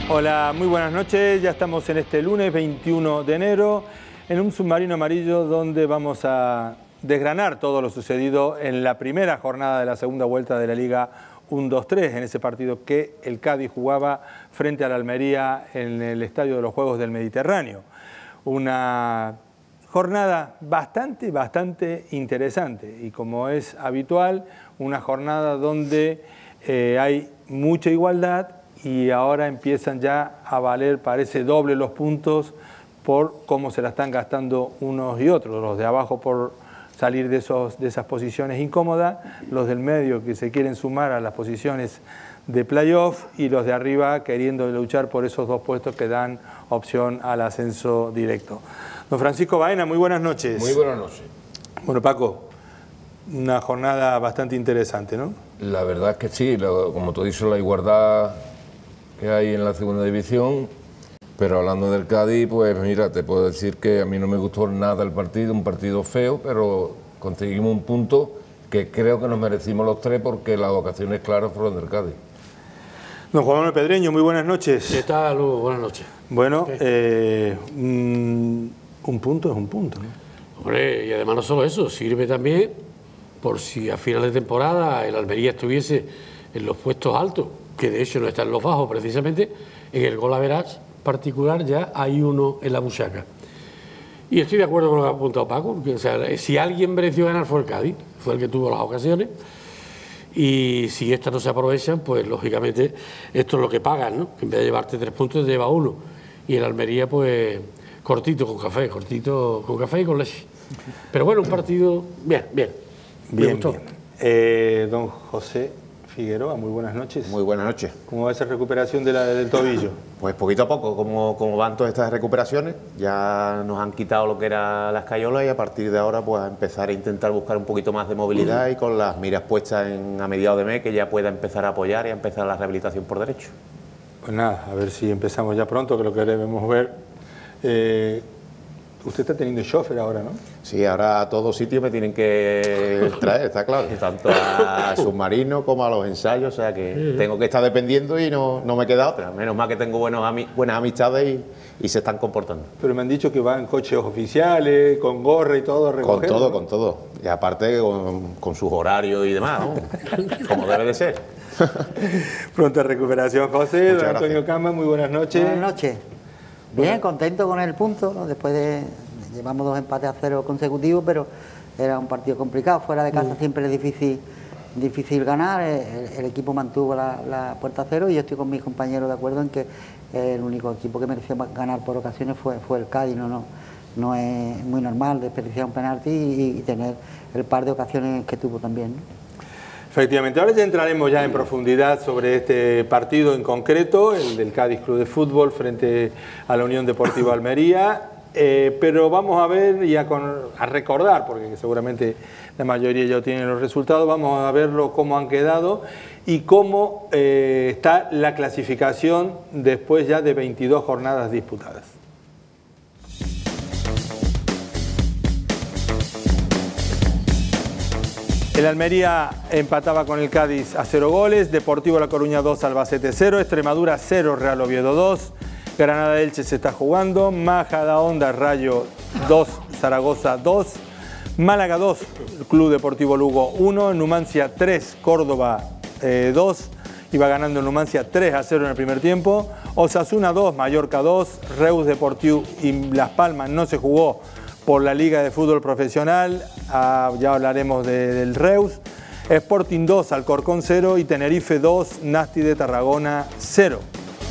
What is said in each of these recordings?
Hola, muy buenas noches. Ya estamos en este lunes 21 de enero en un submarino amarillo donde vamos a desgranar todo lo sucedido en la primera jornada de la segunda vuelta de la Liga 1-2-3, en ese partido que el Cádiz jugaba frente a la Almería en el Estadio de los Juegos del Mediterráneo. Una jornada bastante interesante y, como es habitual, una jornada donde hay mucha igualdad y ahora empiezan ya a valer, parece, doble los puntos por cómo se la están gastando unos y otros, los de abajo por salir de esas posiciones incómodas, los del medio que se quieren sumar a las posiciones de playoff y los de arriba queriendo luchar por esos dos puestos que dan opción al ascenso directo. Don Francisco Baena, muy buenas noches. Muy buenas noches. Bueno, Paco, una jornada bastante interesante, ¿no? La verdad es que sí, como tú dices, la igualdad que hay en la segunda división, pero hablando del Cádiz, pues mira, te puedo decir que a mí no me gustó nada el partido, un partido feo, pero conseguimos un punto que creo que nos merecimos los tres porque las ocasiones claras fueron del Cádiz. Don Juan Manuel Pedreño, muy buenas noches. ¿Qué tal, Hugo? Buenas noches. Bueno, un punto es un punto, ¿no? Hombre, y además no solo eso, sirve también por si a final de temporada el Almería estuviese en los puestos altos, que de hecho no está en los bajos precisamente, en el gol average particular ya hay uno en la buchaca. Y estoy de acuerdo con lo que ha apuntado Paco, porque, o sea, si alguien mereció ganar fue el Cádiz, fue el que tuvo las ocasiones, y si estas no se aprovechan, pues lógicamente esto es lo que pagan, ¿no? Que en vez de llevarte 3 puntos te lleva 1, y el Almería pues cortito con café y con leche. Pero bueno, un partido bien. Bien. Don José Figueroa, muy buenas noches. Muy buenas noches. ¿Cómo va esa recuperación del tobillo? Pues poquito a poco, como van todas estas recuperaciones, ya nos han quitado lo que era la escayola y a partir de ahora pues a empezar a intentar buscar un poquito más de movilidad y con las miras puestas a mediados de mes que ya pueda empezar a apoyar y a empezar la rehabilitación por derecho. Pues nada, a ver si empezamos ya pronto, que lo que debemos ver. Usted está teniendo chofer ahora, ¿no? Sí, ahora a todos sitios me tienen que traer, está claro, tanto a submarino como a los ensayos, o sea que tengo que estar dependiendo y no me queda otra, menos mal que tengo buenas amistades y se están comportando. Pero me han dicho que van coches oficiales, con gorra y todo a recoger. Con todo, y aparte con sus horarios y demás, ¿no? Como debe de ser. Pronta recuperación, José. Don Antonio Cama, muy buenas noches. Buenas noches. Bien, contento con el punto, ¿no? Después de... Llevamos 2 empates a 0 consecutivos, pero era un partido complicado. Fuera de casa siempre es difícil ganar. El equipo mantuvo la puerta a 0 y yo estoy con mis compañeros de acuerdo en que el único equipo que mereció ganar por ocasiones fue el Cádiz. No es muy normal desperdiciar un penalti y tener el par de ocasiones que tuvo también, ¿no? Efectivamente, ahora ya entraremos ya en profundidad sobre este partido en concreto, el del Cádiz Club de Fútbol frente a la Unión Deportiva Almería, pero vamos a ver y a recordar, porque seguramente la mayoría ya tienen los resultados, vamos a verlo cómo han quedado y cómo está la clasificación después ya de 22 jornadas disputadas. El Almería empataba con el Cádiz a 0 goles, Deportivo La Coruña 2, Albacete 0, Extremadura 0, Real Oviedo 2, Granada Elche se está jugando, Majadahonda Rayo 2, Zaragoza 2, Málaga 2, Club Deportivo Lugo 1, Numancia 3, Córdoba 2, iba ganando Numancia 3-0 en el primer tiempo, Osasuna 2, Mallorca 2, Reus Deportivo y Las Palmas no se jugó por la Liga de Fútbol Profesional, ya hablaremos del Reus, Sporting 2, Alcorcón 0 y Tenerife 2, Nasti de Tarragona 0.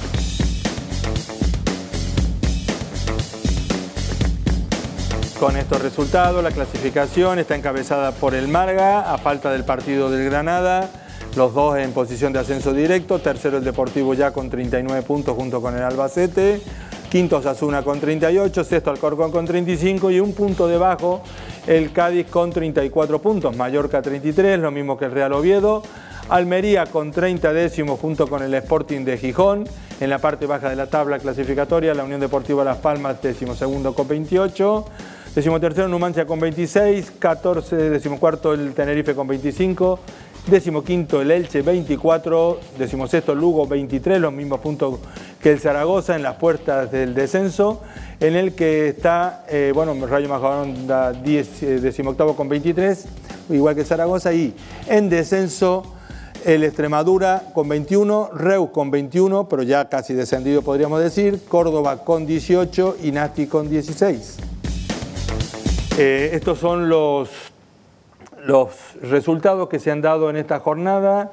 Con estos resultados, la clasificación está encabezada por el Málaga, a falta del partido del Granada, los dos en posición de ascenso directo, tercero el Deportivo ya con 39 puntos junto con el Albacete, quinto Osasuna con 38, sexto Alcorcón con 35 y un punto debajo el Cádiz con 34 puntos, Mallorca 33, lo mismo que el Real Oviedo, Almería con 30 décimos junto con el Sporting de Gijón, en la parte baja de la tabla clasificatoria la Unión Deportiva Las Palmas, 12º con 28, 13º Numancia con 26, 14, 14º el Tenerife con 25 15º el Elche 24, 16º el Lugo 23, los mismos puntos que el Zaragoza en las puertas del descenso, en el que está, Rayo Majadahonda 18º con 23, igual que Zaragoza, y en descenso el Extremadura con 21, Reus con 21, pero ya casi descendido podríamos decir, Córdoba con 18 y Nasti con 16. Estos son los resultados que se han dado en esta jornada.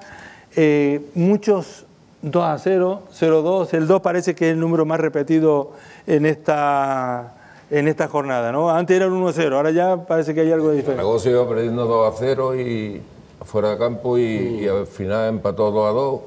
Muchos 2-0, 0-2, el 2 parece que es el número más repetido en esta jornada, ¿no? Antes era el 1-0, ahora ya parece que hay algo de diferente. Zaragoza iba perdiendo 2-0 y fuera de campo y al final empató 2-2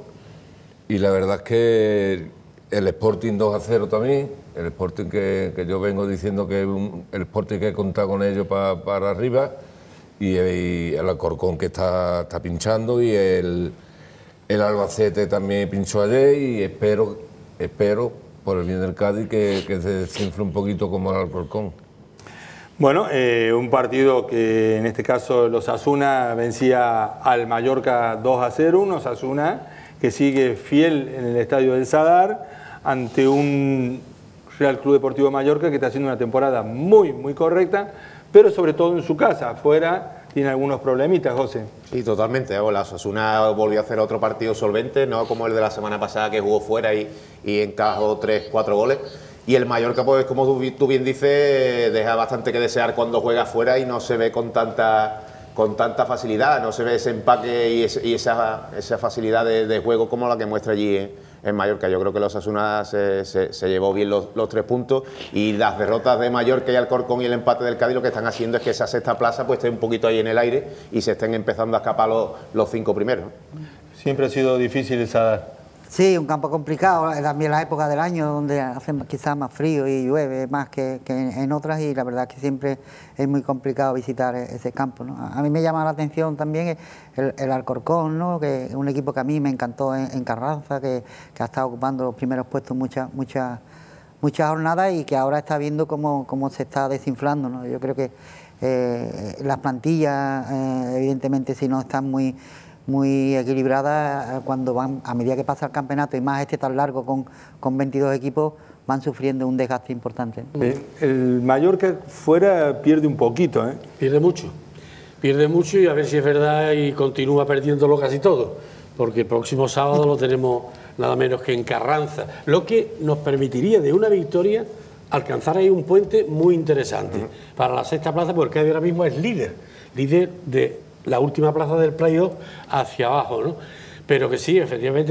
y la verdad es que el Sporting 2-0 también, el Sporting que yo vengo diciendo que el Sporting que contar con ellos para arriba y el Alcorcón que está pinchando y el Albacete también pinchó ayer y espero por el bien del Cádiz que se desinfle un poquito como el Alcorcón. Bueno, un partido que en este caso los Osasuna vencía al Mallorca 2-0, un Osasuna que sigue fiel en el estadio del Sadar ante un Real Club Deportivo Mallorca que está haciendo una temporada muy correcta, pero sobre todo en su casa, afuera tiene algunos problemitas, José. Sí, totalmente. La Osasuna volvió a hacer otro partido solvente, no como el de la semana pasada que jugó fuera y encajó 3-4 goles. Y el Mallorca, pues como tú bien dices, deja bastante que desear cuando juega fuera y no se ve con tanta facilidad, no se ve ese empaque y esa facilidad de juego como la que muestra allí en Mallorca. Yo creo que los Osasuna se llevó bien los 3 puntos y las derrotas de Mallorca y Alcorcón y el empate del Cádiz lo que están haciendo es que esa sexta plaza pues esté un poquito ahí en el aire y se estén empezando a escapar los 5 primeros. Siempre ha sido difícil esa dar. Sí, un campo complicado, también la época del año donde hace quizás más frío y llueve más que en otras y la verdad es que siempre es muy complicado visitar ese campo, ¿no? A mí me llama la atención también el Alcorcón, ¿no? Que es un equipo que a mí me encantó en Carranza, que ha estado ocupando los primeros puestos muchas jornadas y que ahora está viendo cómo se está desinflando, ¿no? Yo creo que las plantillas, evidentemente, si no están muy equilibradas, cuando van a medida que pasa el campeonato y más tan largo con 22 equipos, van sufriendo un desgaste importante. El Mallorca fuera pierde un poquito, ¿eh? Pierde mucho y a ver si es verdad y continúa perdiéndolo casi todo, porque el próximo sábado lo tenemos nada menos que en Carranza, lo que nos permitiría de una victoria alcanzar ahí un puente muy interesante para la sexta plaza, porque ahora mismo es líder de la última plaza del playoff hacia abajo, ¿no? Pero que sí, efectivamente,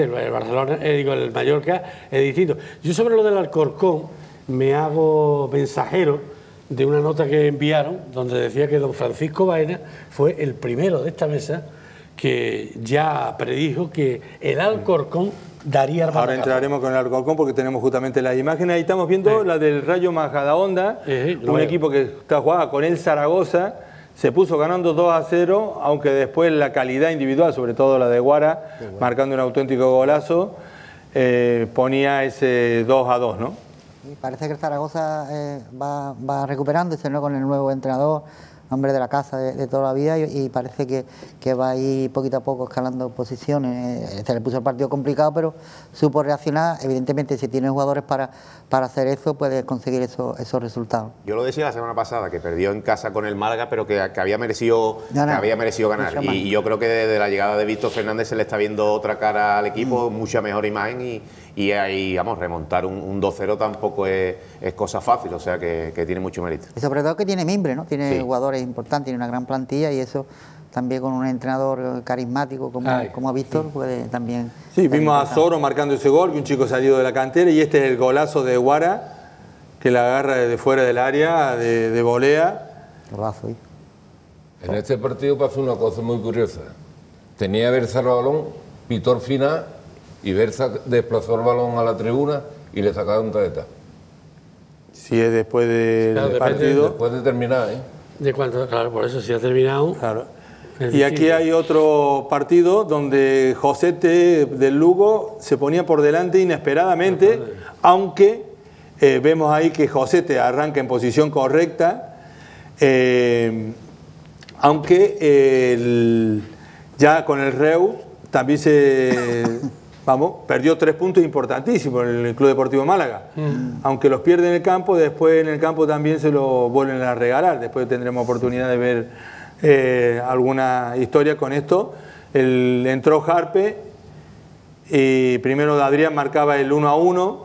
el Mallorca es distinto. Yo sobre lo del Alcorcón me hago mensajero de una nota que enviaron donde decía que don Francisco Baena fue el primero de esta mesa que ya predijo que el Alcorcón daría el batacazo. Ahora entraremos con el Alcorcón porque tenemos justamente las imágenes. Ahí estamos viendo la del Rayo Majadahonda, un equipo que está jugando con el Zaragoza. Se puso ganando 2-0, aunque después la calidad individual, sobre todo la de Guara, marcando un auténtico golazo, ponía ese 2-2, ¿no? Y parece que el Zaragoza va recuperándose, ¿no? Con el nuevo entrenador, hombre de la casa de toda la vida, y parece que va a ir poquito a poco escalando posiciones. Se le puso el partido complicado, pero supo reaccionar. Evidentemente, si tiene jugadores para hacer eso, puede conseguir esos resultados. Yo lo decía la semana pasada, que perdió en casa con el Málaga, pero que había merecido ganar. Y yo creo que desde la llegada de Víctor Fernández se le está viendo otra cara al equipo, mucha mejor imagen y ahí, vamos, remontar un 2-0 tampoco es cosa fácil, o sea que tiene mucho mérito. Y sobre todo que tiene mimbre, ¿no? Tiene jugadores importantes, tiene una gran plantilla y eso también con un entrenador carismático como Víctor puede también... Sí, vimos a Soro marcando ese gol, que un chico salido de la cantera, y este es el golazo de Guara, que la agarra desde fuera del área, de volea. Golazo, En este partido pasó una cosa muy curiosa. Tenía Berza el balón, pitó al final y Berza desplazó el balón a la tribuna y le sacaron tarjeta. Si es después del partido. Después de terminar, ¿eh? De cuánto, claro, por eso si ha terminado. Claro. Y aquí hay otro partido donde Josete del Lugo se ponía por delante inesperadamente, aunque vemos ahí que Josete arranca en posición correcta, aunque Ya con el Reus también perdió 3 puntos importantísimos en el Club Deportivo Málaga. Aunque los pierde en el campo, después en el campo también se lo vuelven a regalar. Después tendremos oportunidad de ver alguna historia con esto. Entró Jarpe y primero Adrián marcaba el 1-1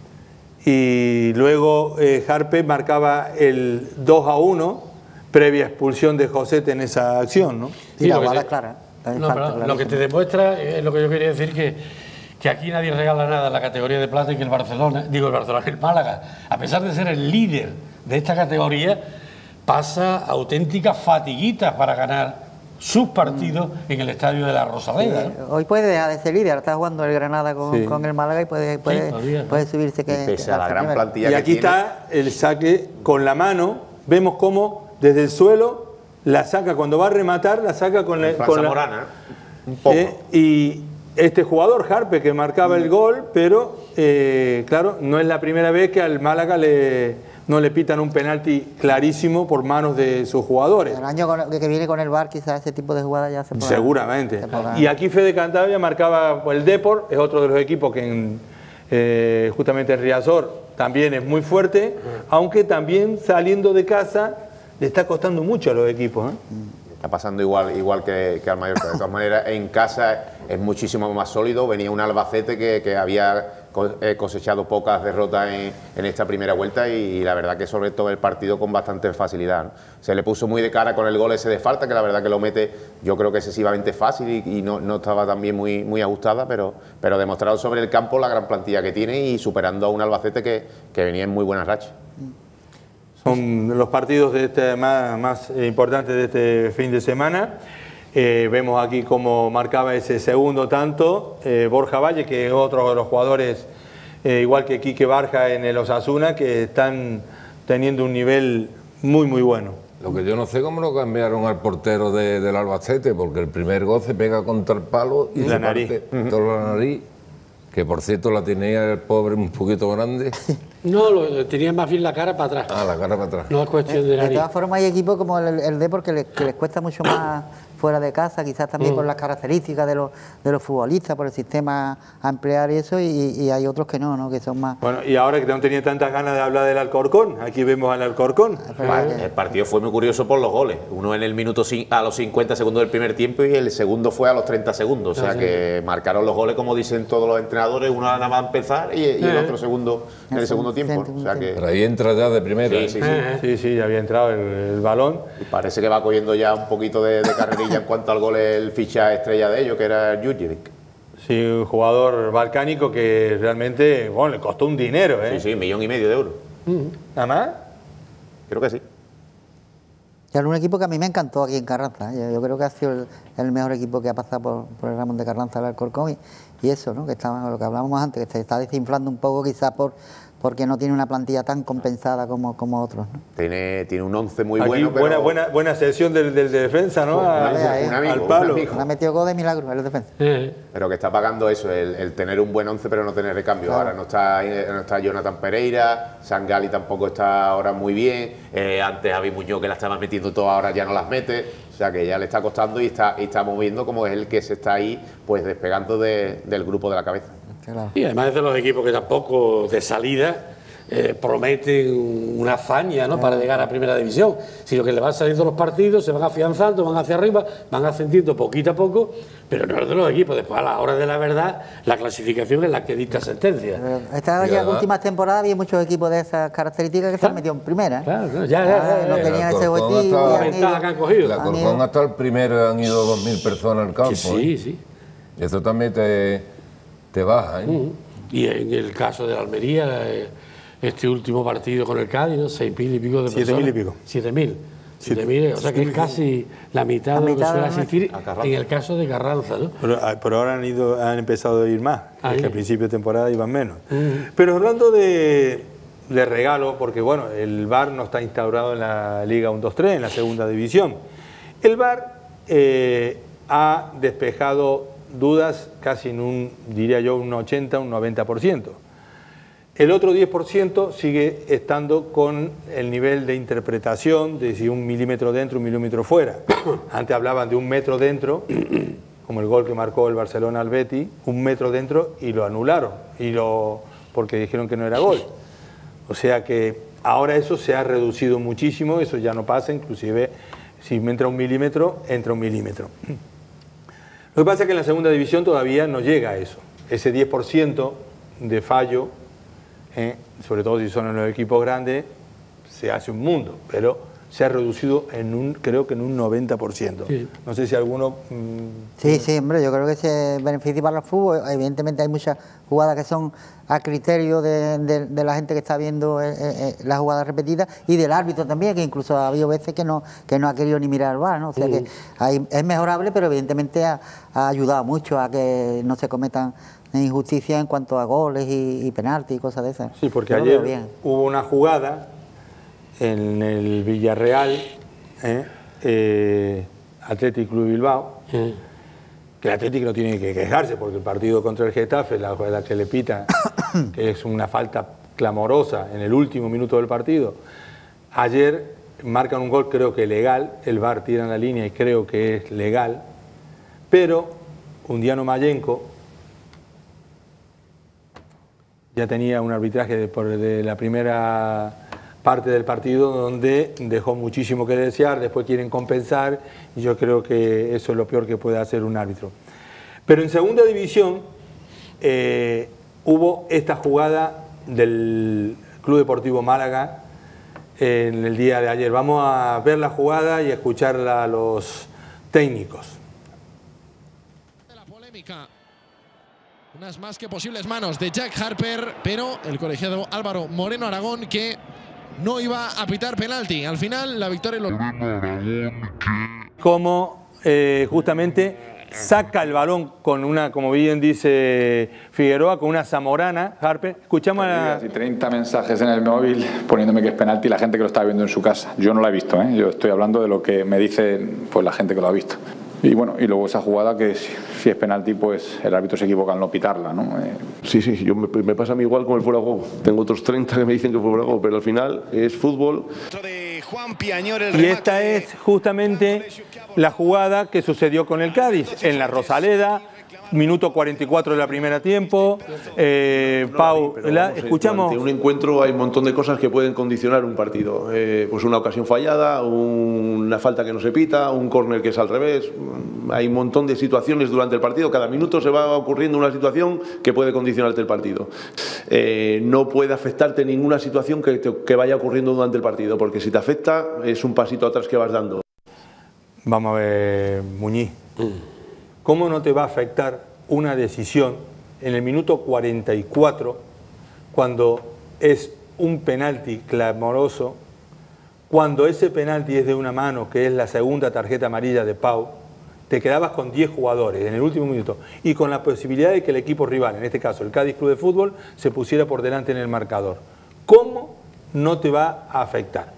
y luego Jarpe marcaba el 2-1 previa expulsión de Josete en esa acción, ¿no? Y la jugada es clara. Lo que te demuestra es lo que yo quería decir, que aquí nadie regala nada en la categoría de plata y que el Málaga, a pesar de ser el líder de esta categoría, pasa auténticas fatiguitas para ganar sus partidos en el estadio de la Rosaleda, ¿no? Hoy puede dejar de ser líder, está jugando el Granada con el Málaga y puede subirse pese a la gran plantilla y aquí está el saque con la mano, vemos cómo desde el suelo la saca, cuando va a rematar la saca con la Morana, un poco. Y este jugador Jarpe que marcaba el gol, pero claro, no es la primera vez que al Málaga no le pitan un penalti clarísimo por manos de sus jugadores. El año que viene con el VAR quizás ese tipo de jugadas ya se podrá. Seguramente. Y aquí Fede Cantabria marcaba el Depor, es otro de los equipos que justamente en Riazor también es muy fuerte, aunque también saliendo de casa le está costando mucho a los equipos, ¿eh? Está pasando igual que al Mallorca. De todas maneras, en casa es muchísimo más sólido. Venía un Albacete que había cosechado pocas derrotas en esta primera vuelta y la verdad que sobre todo el partido con bastante facilidad, ¿no? Se le puso muy de cara con el gol ese de falta, que la verdad que lo mete yo creo que excesivamente fácil y no estaba también muy ajustada, pero demostrado sobre el campo la gran plantilla que tiene y superando a un Albacete que venía en muy buenas rachas. Son los partidos más importantes de este fin de semana. Vemos aquí cómo marcaba ese segundo tanto Borja Valle, que es otro de los jugadores, igual que Quique Barja en el Osasuna, que están teniendo un nivel muy bueno. Lo que yo no sé cómo lo cambiaron al portero del Albacete, porque el primer gol se pega contra el palo y la nariz. Toda la nariz, que por cierto la tenía el pobre un poquito grande. No, tenía más bien la cara para atrás. Ah, la cara para atrás. No es cuestión de nariz. De todas formas hay equipos como el Depor que les cuesta mucho más fuera de casa, quizás también por las características de los futbolistas, por el sistema a emplear y eso, y hay otros que no, que son más... Bueno, y ahora que no tenía tantas ganas de hablar del Alcorcón, aquí vemos al Alcorcón. El partido fue muy curioso por los goles. Uno en el minuto a los 50 segundos del primer tiempo y el segundo fue a los 30 segundos. O sea que marcaron los goles como dicen todos los entrenadores, uno nada más a empezar y el otro segundo en el segundo tiempo. O sea que... Pero ahí entra ya de primera. Sí, ya había entrado el balón. Y parece que va cogiendo ya un poquito de carrerilla en cuanto al gol, el ficha estrella de ellos, que era Jurjevic. Sí, un jugador balcánico que realmente, le costó un dinero, ¿eh? Sí, 1,5 millones de euros. ¿Nada más? Creo que sí. Y es un equipo que a mí me encantó aquí en Carranza. Yo creo que ha sido el mejor equipo que ha pasado por el Ramón de Carranza, el Alcorcón, y eso, ¿no? Que estaba, lo que hablábamos antes, que se está desinflando un poco quizás porque no tiene una plantilla tan compensada como otros, ¿no? Tiene un 11 muy aquí bueno. Pero... buena sesión del defensa, ¿no? Un amigo, al palo. Ha metido gol de milagro el defensa. Pero que está pagando eso, el tener un buen 11 pero no tener recambio. Claro. Ahora no está Jonathan Pereira, Sangali tampoco está ahora muy bien. Antes Javi Muñoz, que la estaba metiendo todas, ahora ya no las mete. O sea que ya le está costando y está moviendo como es el que se está ahí pues despegando del grupo de la cabeza. Claro. Y además es de los equipos que tampoco de salida prometen una hazaña, ¿no? Para llegar a primera división, sino que le van saliendo los partidos, se van afianzando, van hacia arriba, van ascendiendo poquito a poco, pero no es de los equipos. Después, a la hora de la verdad, la clasificación es la que dicta sentencia. Estas últimas temporadas había muchos equipos de esas características que se han metido en primera. Claro, ya. No tenían ese objetivo. La ventaja que han cogido. La Alcorcón hasta el primero han ido 2.000 personas al campo. Sí. Eso también te baja, ¿eh? Y en el caso de la Almería, este último partido con el Cádiz, ¿no? 6.000 y pico de personas. 7.000 y pico. 7.000, o sea que es casi la mitad de lo que suele asistir en el caso de Carranza, ¿no? Pero ahora han empezado a ir más, que al principio de temporada iban menos. Pero hablando de regalo, porque bueno, el VAR no está instaurado en la Liga 1-2-3, en la segunda división. El VAR ha despejado dudas casi diría yo, un 80, un 90%. El otro 10% sigue estando con el nivel de interpretación de si 1 milímetro dentro, 1 milímetro fuera. Antes hablaban de 1 metro dentro como el gol que marcó el Barcelona al Betis, 1 metro dentro y lo anularon, porque dijeron que no era gol. O sea que ahora eso se ha reducido muchísimo, eso ya no pasa, inclusive si me entra 1 milímetro, entra 1 milímetro. Lo que pasa es que en la segunda división todavía no llega a eso. Ese 10% de fallo, sobre todo si son en los equipos grandes, se hace un mundo, pero se ha reducido creo que en un 90%. Sí. No sé si alguno... Sí, hombre, yo creo que se beneficia para el fútbol. Evidentemente hay muchas jugadas que son a criterio de la gente que está viendo las jugadas repetidas y del árbitro también, que incluso ha habido veces que no ha querido ni mirar al VAR, ¿no? O sea que es mejorable, pero evidentemente ha ayudado mucho a que no se cometan injusticias en cuanto a goles y penaltis y cosas de esas. Sí, porque ayer hubo una jugada en el Villarreal, Athletic Club Bilbao, que el Athletic no tiene que quejarse porque el partido contra el Getafe, la que le pita, que es una falta clamorosa en el último minuto del partido, ayer marcan un gol creo que legal, el VAR tira en la línea y creo que es legal, pero Undiano Mayenko ya tenía un arbitraje de la primera parte del partido donde dejó muchísimo que desear, después quieren compensar y yo creo que eso es lo peor que puede hacer un árbitro. Pero en segunda división hubo esta jugada del Club Deportivo Málaga en el día de ayer. Vamos a ver la jugada y a escucharla a los técnicos. La polémica. Unas más que posibles manos de Jack Harper, pero el colegiado Álvaro Moreno Aragón que no iba a pitar penalti. Al final la victoria lo... Como justamente saca el balón con una, como bien dice Figueroa, con una zamorana, Harper. Escuchamos a... 30 mensajes en el móvil poniéndome que es penalti la gente que lo está viendo en su casa. Yo no la he visto, yo estoy hablando de lo que me dice pues la gente que lo ha visto. Y bueno, y luego esa jugada que si es penalti, pues el árbitro se equivoca al no pitarla, ¿no? Sí, me pasa a mí igual con el fuera de juego. Tengo otros 30 que me dicen que fue fuera de juego, pero al final es fútbol. Y esta es justamente la jugada que sucedió con el Cádiz, en la Rosaleda, minuto 44 de la primera tiempo. Pau, escuchamos. En un encuentro hay un montón de cosas que pueden condicionar un partido. Pues una ocasión fallada, una falta que no se pita, un córner que es al revés. Hay un montón de situaciones durante el partido. Cada minuto se va ocurriendo una situación que puede condicionarte el partido. No puede afectarte ninguna situación que vaya ocurriendo durante el partido, porque si te afecta es un pasito atrás que vas dando. Vamos a ver, Muñiz. ¿Cómo no te va a afectar una decisión en el minuto 44 cuando es un penalti clamoroso, cuando ese penalti es de una mano, que es la segunda tarjeta amarilla de Pau? Te quedabas con 10 jugadores en el último minuto y con la posibilidad de que el equipo rival, en este caso el Cádiz Club de Fútbol, se pusiera por delante en el marcador. ¿Cómo no te va a afectar?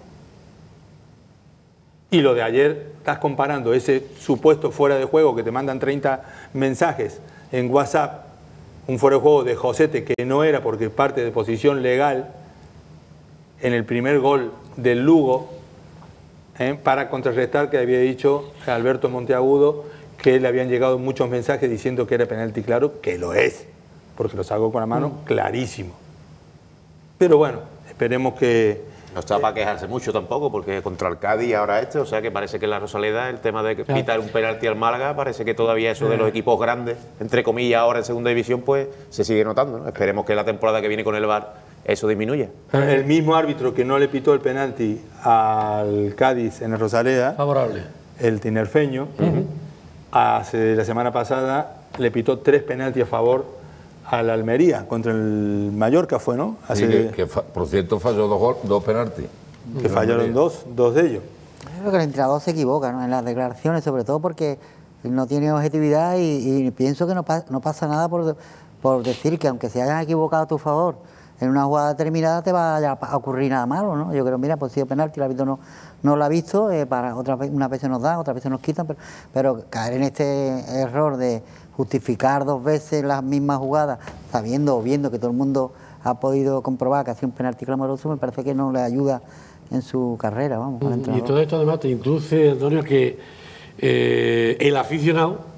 Y lo de ayer, estás comparando ese supuesto fuera de juego que te mandan 30 mensajes en WhatsApp, un fuera de juego de Josete que no era porque parte de posición legal en el primer gol del Lugo, para contrarrestar que había dicho Alberto Monteagudo que le habían llegado muchos mensajes diciendo que era penalti claro, que lo es, porque lo sacó con la mano clarísimo. Pero bueno, esperemos que... No está para quejarse mucho tampoco, porque contra el Cádiz ahora o sea que parece que en la Rosaleda el tema de pitar un penalti al Málaga, parece que todavía eso de los equipos grandes, entre comillas ahora en segunda división, pues se sigue notando, ¿no? Esperemos que la temporada que viene con el VAR eso disminuya. El mismo árbitro que no le pitó el penalti al Cádiz en el Rosaleda, favorable, el tinerfeño, hace la semana pasada le pitó 3 penaltis a favor a la Almería, contra el Mallorca fue, ¿no? Sí, que por cierto falló 2 penaltis. Que fallaron dos de ellos. Yo creo que el entrenador se equivoca, ¿no? En las declaraciones, sobre todo porque no tiene objetividad y pienso que no pasa nada por decir que aunque se hayan equivocado a tu favor en una jugada determinada te va a ocurrir nada malo, ¿no? Yo creo, mira, pues si es penalti, el árbitro no lo ha visto, unas veces nos dan, otras veces nos quitan, pero caer en este error de justificar 2 veces las mismas jugadas, sabiendo o viendo que todo el mundo ha podido comprobar que ha sido un penalti clamoroso, me parece que no le ayuda en su carrera, vamos. Y todo esto además te induce, Antonio, que el aficionado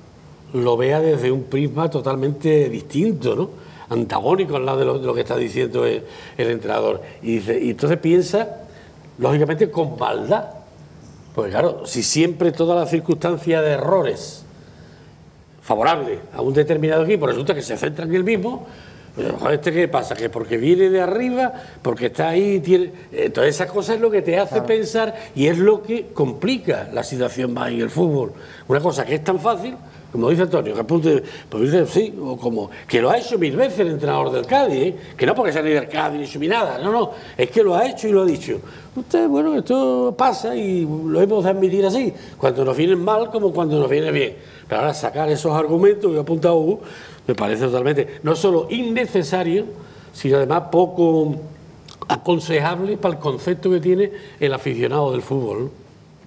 lo vea desde un prisma totalmente distinto, ¿no? Antagónico al lado de lo que está diciendo el entrenador. Y entonces piensa, lógicamente, con maldad. Porque claro, si siempre todas las circunstancias de errores favorables a un determinado equipo resulta que se centra en el mismo, pues, ¿qué pasa? Que porque viene de arriba, porque está ahí, entonces esas cosas es lo que te hace pensar y es lo que complica la situación más en el fútbol. Una cosa que es tan fácil, como dice Antonio, que apunte, pues dice sí, o como que lo ha hecho 1000 veces el entrenador del Cádiz, que no porque sea ni del Cádiz ni nada, no, es que lo ha hecho y lo ha dicho. Usted, bueno, esto pasa y lo hemos de admitir así, cuando nos viene mal como cuando nos viene bien. Pero ahora sacar esos argumentos que ha apuntado Hugo, me parece totalmente, no solo innecesario, sino además poco aconsejable para el concepto que tiene el aficionado del fútbol, ¿no?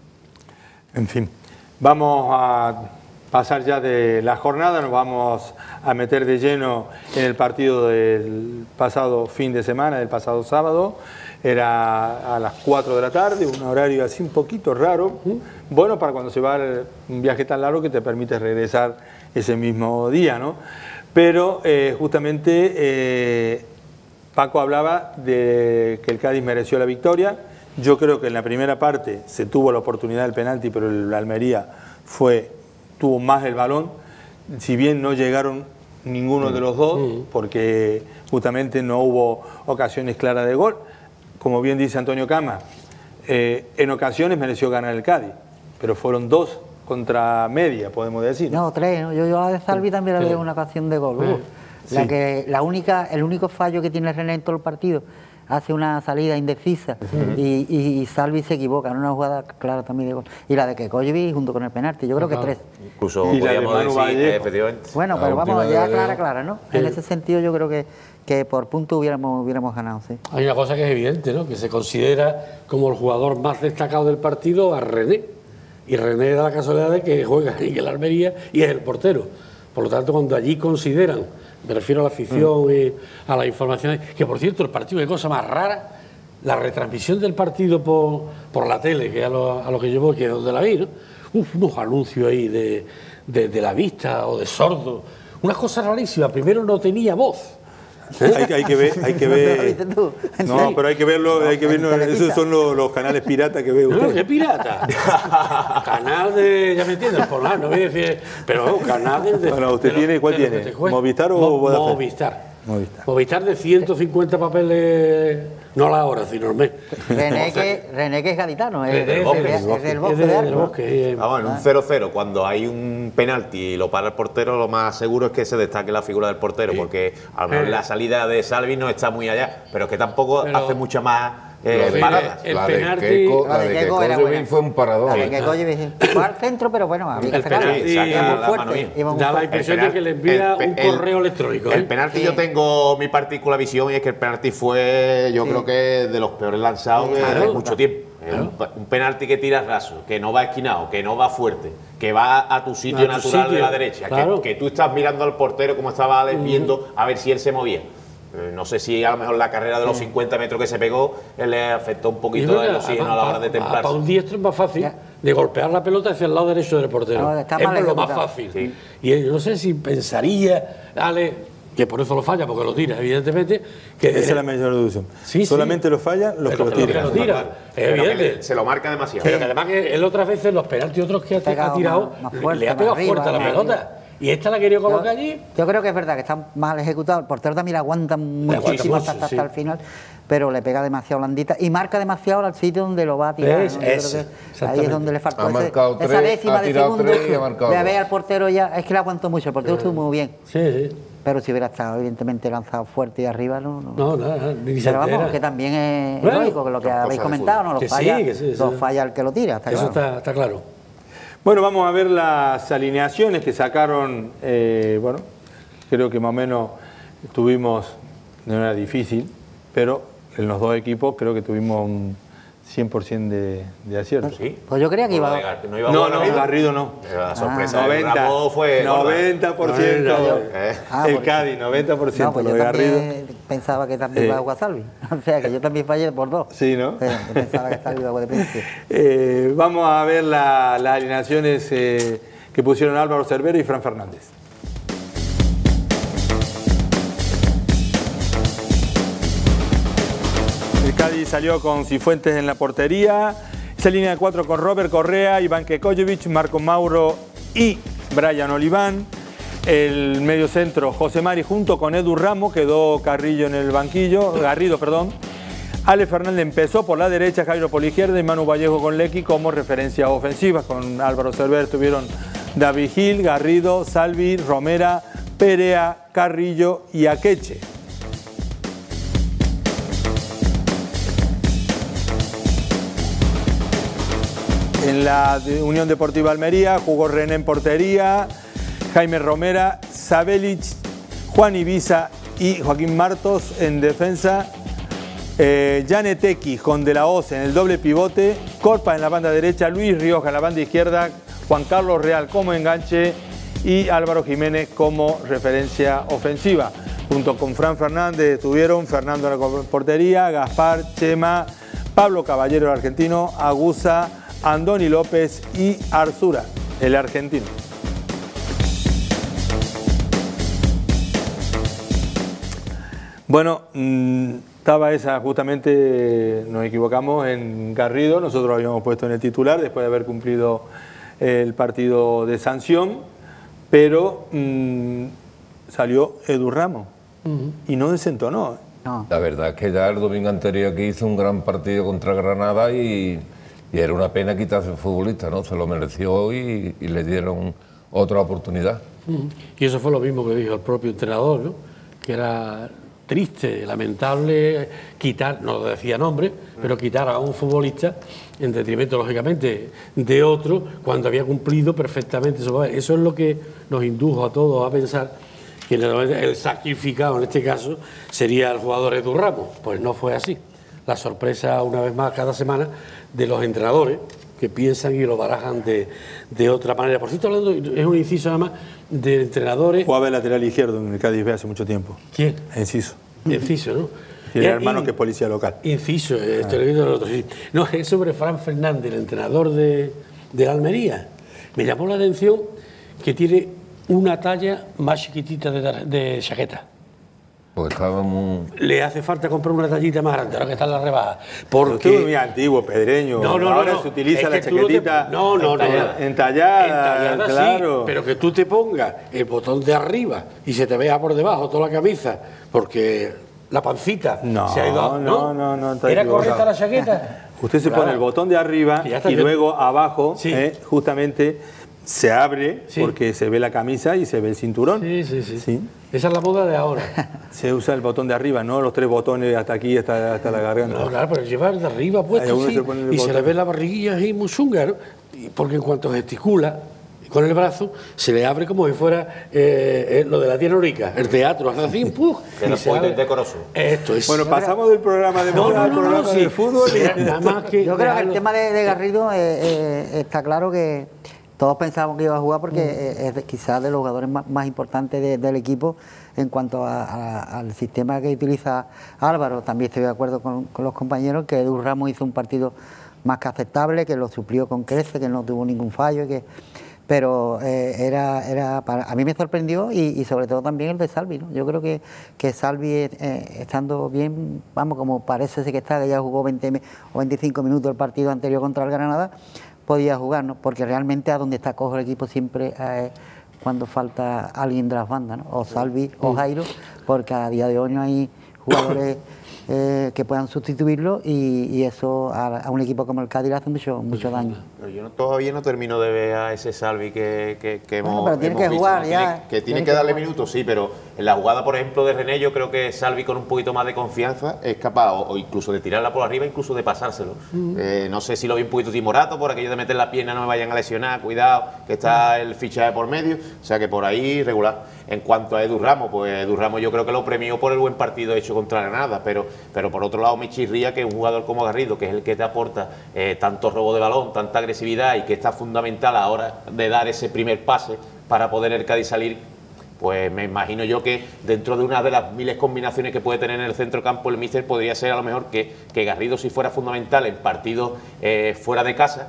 En fin, vamos a pasar ya de la jornada, nos vamos a meter de lleno en el partido del pasado fin de semana, del pasado sábado. Era a las 4 de la tarde, un horario así un poquito raro, bueno para cuando se va un viaje tan largo que te permite regresar ese mismo día, ¿no? Pero justamente Paco hablaba de que el Cádiz mereció la victoria. Yo creo que en la primera parte se tuvo la oportunidad del penalti, pero el Almería tuvo más el balón, si bien no llegaron ninguno de los dos, porque justamente no hubo ocasiones claras de gol. Como bien dice Antonio Cama, en ocasiones mereció ganar el Cádiz, pero fueron 2 contra media, podemos decir. No, 3, ¿no? Yo a de Salvi también le veo una ocasión de gol. El único fallo que tiene René en todo el partido, hace una salida indecisa y Salvi se equivoca en una jugada clara también de gol. Y la de Kekojevic junto con el penalti, yo creo que 3. Incluso y podríamos decir, efectivamente. Bueno, pero vamos, ya clara, ¿no? En ese sentido yo creo que por punto hubiéramos ganado, sí. Hay una cosa que es evidente, ¿no? Que se considera como el jugador más destacado del partido a René. Y René da la casualidad de que juega en el Almería y es el portero. Por lo tanto, cuando allí consideran, me refiero a la afición y a las informaciones, que por cierto, el partido, qué cosa más rara, la retransmisión del partido por la tele, que a lo que yo voy, que es donde la vi, ¿no? Unos anuncios ahí de la vista o de sordo, una cosa rarísima. Primero no tenía voz. Hay que ver. No, pero hay que verlo, esos son los canales piratas que ve usted. No, ¿qué pirata? Canal de, ya me entiendes, por nada, no voy a decir, pero canal de... Bueno, ¿usted tiene, cuál tiene? ¿Movistar o Vodafone? Movistar de 150 papeles, no la hora, sino el mes. René que es gaditano, es del Bosque. Vamos, en un 0-0, cuando hay un penalti y lo para el portero, lo más seguro es que se destaque la figura del portero, porque a lo mejor la salida de Salvi no está muy allá, pero es que tampoco hace mucha más paradas. La de Kekojevic fue un paradón. La de Kekojevic fue al centro, pero bueno, había que sacarlo. Da la impresión de que le envía un correo electrónico. El penalti, yo tengo mi particular visión, y es que el penalti fue, yo creo que de los peores lanzados de mucho tiempo. Un penalti que tiras raso, que no va esquinado, que no va fuerte, que va a tu sitio natural de la derecha, que tú estás mirando al portero como estaba Alex, viendo a ver si él se movía. No sé si a lo mejor la carrera de los 50 metros que se pegó le afectó un poquito el oxígeno a la hora de templarse. Para un diestro es más fácil de golpear la pelota hacia el lado derecho del portero. Es lo más fácil. Sí. Y yo no sé si pensaría, Ale, que por eso lo falla, porque lo tira, evidentemente. Esa es la mayor deducción. Solamente lo falla los que lo tiran. Es evidente. Se lo marca demasiado. Pero que además que él otras veces, los penaltis otros que ha tirado, le ha pegado fuerte a la pelota. Y esta la quería colocar allí. Yo creo que es verdad que está mal ejecutado. El portero también aguanta muchísimo hasta el final, pero le pega demasiado blandita y marca demasiado al sitio donde lo va a tirar. ¿No? Ahí es donde le faltó esa décima de segundo. Le ve al portero ya. Es que le aguantó mucho. El portero estuvo muy bien. Sí. Pero si hubiera estado evidentemente lanzado fuerte y arriba, no. Pero vamos, que también es lógico, que lo que habéis comentado, no lo falla. Lo falla el que lo tira. Eso está claro. Bueno, vamos a ver las alineaciones que sacaron. Bueno, creo que más o menos tuvimos, no era difícil, pero en los dos equipos creo que tuvimos un 100% de acierto. Sí. Pues yo creía que iba a... No, Garrido no. La sorpresa 90%. Fue 90%. El Cádiz, 90%. Pues lo yo de Garrido. Pensaba que también iba a jugar Salvi. O sea, que yo también fallé por 2. Sí, ¿no? Yo pensaba que Salvi iba a jugar de principio. Vamos a ver las alineaciones que pusieron Álvaro Cervera y Fran Fernández. El Cádiz salió con Cifuentes en la portería. Esa línea de 4 con Robert Correa, Iván Kekojevic, Marco Mauro y Brian Oliván. El mediocentro José Mari junto con Edu Ramos, quedó Garrido en el banquillo. Ale Fernández empezó por la derecha, Jairo por la izquierda y Manu Vallejo con Lecky como referencia ofensiva. Con Álvaro Cervera estuvieron David Gil, Garrido, Salvi, Romera, Perea, Carrillo y Akeche. En la Unión Deportiva Almería jugó René en portería, Jaime Romera, Sabelich, Juan Ibiza y Joaquín Martos en defensa, Janet X con De La Hoz en el doble pivote, Corpa en la banda derecha, Luis Rioja en la banda izquierda, Juan Carlos Real como enganche y Álvaro Jiménez como referencia ofensiva. Junto con Fran Fernández estuvieron Fernando en la portería, Gaspar, Chema, Pablo Caballero el argentino, Aguza, Andoni López y Arzura, el argentino. Bueno, estaba esa, justamente nos equivocamos en Garrido, nosotros lo habíamos puesto en el titular después de haber cumplido el partido de sanción, pero salió Edu Ramos y no desentonó. No. La verdad es que ya el domingo anterior aquí hizo un gran partido contra Granada y era una pena quitarse el futbolista, ¿no? Se lo mereció y le dieron otra oportunidad. Y eso fue lo mismo que dijo el propio entrenador, ¿no? Que era triste, lamentable quitar, no decía nombre, pero quitar a un futbolista en detrimento, lógicamente, de otro cuando había cumplido perfectamente su papel. Eso es lo que nos indujo a todos a pensar que el sacrificado en este caso sería el jugador Edu Ramos. Pues no fue así. La sorpresa, una vez más, cada semana, de los entrenadores que piensan y lo barajan de otra manera. Por cierto, hablando, es un inciso además de entrenadores. Jugaba el lateral izquierdo en el Cádiz B hace mucho tiempo. ¿Quién? Enciso. Enciso, ¿no? Tiene hermano que es policía local. Inciso, estoy leyendo el otro. Sí. No, es sobre Fran Fernández, el entrenador de Almería. Me llamó la atención que tiene una talla más chiquitita de chaqueta. Pues estábamos... Le hace falta comprar una tallita más grande, ahora que está en la rebaja. Porque... Usted es muy antiguo, pedreño. Ahora se utiliza la chaquetita entallada, claro. Sí, pero que tú te pongas el botón de arriba y se te vea por debajo toda la camisa, porque la pancita se ha ido... No, está ¿Era equivocado. correcta la chaqueta? Usted se pone el botón de arriba y luego abajo, justamente... se abre porque se ve la camisa y se ve el cinturón. Sí. Esa es la moda de ahora. Se usa el botón de arriba, no los 3 botones hasta aquí, hasta la garganta. No, claro, pero llevar de arriba puesto y se le ve la barriguilla ahí muy chunga, ¿no? Porque en cuanto gesticula con el brazo, se le abre como si fuera lo de la tía Norica, el teatro, hace así, ¡puf! Que no puede decoroso. Esto es... Bueno, pasamos del programa de moda al programa de fútbol. Nada más que yo creo que el tema de Garrido está claro que todos pensábamos que iba a jugar porque es quizás de los jugadores más importantes del equipo en cuanto al sistema que utiliza Álvaro. También estoy de acuerdo con los compañeros que Edu Ramos hizo un partido más que aceptable, que lo suplió con crece, que no tuvo ningún fallo, pero a mí me sorprendió y sobre todo también el de Salvi, ¿no? Yo creo que Salvi estando bien, vamos, como parece que está, que ya jugó 20 o 25 minutos el partido anterior contra el Granada, podía jugar, ¿no? Porque realmente a donde está cojo el equipo siempre cuando falta alguien de las bandas, ¿no? O Salvi o Jairo, porque a día de hoy no hay jugadores que puedan sustituirlo y eso a un equipo como el Cádiz le hace mucho daño. Pero yo todavía no termino de ver a ese Salvi que hemos pero tiene que visto, jugar ¿no? ya. Tiene que darle minutos, sí, pero en la jugada, por ejemplo, de René, yo creo que Salvi con un poquito más de confianza es capaz o incluso de tirarla por arriba, incluso de pasárselo. No sé si lo vi un poquito timorato, por aquello de meter la pierna no me vayan a lesionar, cuidado, que está el fichaje por medio, o sea que por ahí regular. En cuanto a Edu Ramos, pues Edu Ramos yo creo que lo premió por el buen partido hecho contra Granada, pero por otro lado me chirría que un jugador como Garrido, que es el que te aporta tanto robo de balón, tanta agresividad y que está fundamental a la hora de dar ese primer pase para poder el Cádiz salir, pues me imagino yo que dentro de una de las miles combinaciones que puede tener en el centro campo el míster podría ser a lo mejor que Garrido, si fuera fundamental en partidos fuera de casa,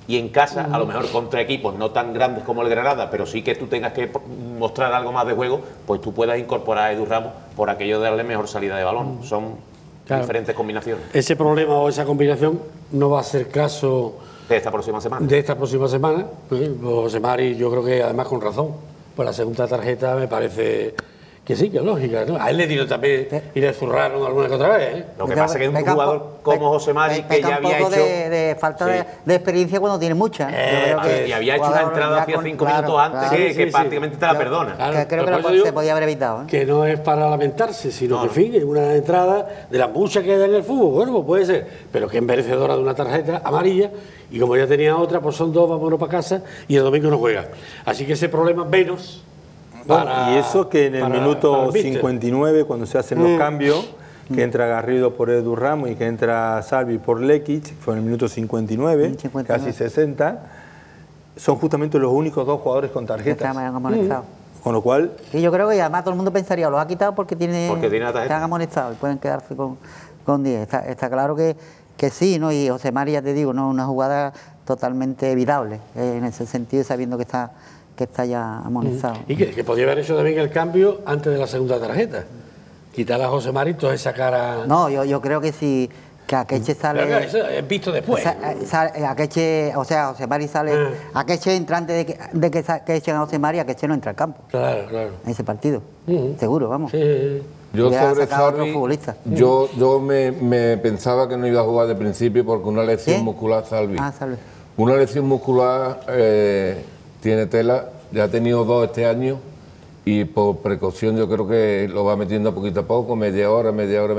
y en casa, a lo mejor contra equipos no tan grandes como el Granada, pero sí que tú tengas que mostrar algo más de juego, pues tú puedas incorporar a Edu Ramos por aquello de darle mejor salida de balón. Son diferentes combinaciones. Ese problema o esa combinación no va a ser caso de esta próxima semana. De esta próxima semana. José Mari, yo creo que además con razón, pues la segunda tarjeta me parece que sí, que es lógica, ¿no? A él le dieron también y le zurraron alguna que otra vez, ¿eh? Lo que pasa es que un jugador como José Mari, que ya había hecho... de falta de experiencia cuando tiene mucha. Y había hecho una entrada hacía 5 minutos antes que prácticamente te la perdona. Claro, creo que se podía haber evitado, ¿eh? Que no es para lamentarse, sino que, en fin, es una entrada de las muchas que hay en el fútbol. Bueno, pues puede ser, pero que es merecedora de una tarjeta amarilla. Y como ya tenía otra, pues son 2, vámonos para casa y el domingo no juega. Así que ese problema menos... y eso que en el minuto 59, cuando se hacen los cambios, que entra Garrido por Edu Ramos y que entra Salvi por Lekic, fue en el minuto 59, casi 60, son justamente los únicos 2 jugadores con tarjetas. Con lo cual... Y yo creo que además todo el mundo pensaría, los ha quitado porque tiene la tarjeta. Están amonestados y pueden quedarse con 10. Está claro que sí, ¿no? Y José Mari, ya te digo, ¿no? Una jugada totalmente evitable en ese sentido, sabiendo que está ya amonestado. Y que podía haber hecho también el cambio antes de la segunda tarjeta. Quitar a José Mari toda esa cara... No, yo creo que sí, que Akeche sale... Pero eso es visto después. Akeche, o sea, José Mari sale... Akeche entra antes de que echen a José Mari, Akeche no entra al campo. Claro. En ese partido. Seguro, vamos. Sí. Yo sobre Salvi, yo me pensaba que no iba a jugar de principio porque una lesión muscular, Salvi. Salvi. Una lesión muscular tiene tela, ya ha tenido 2 este año y por precaución yo creo que lo va metiendo poquito a poco, media hora,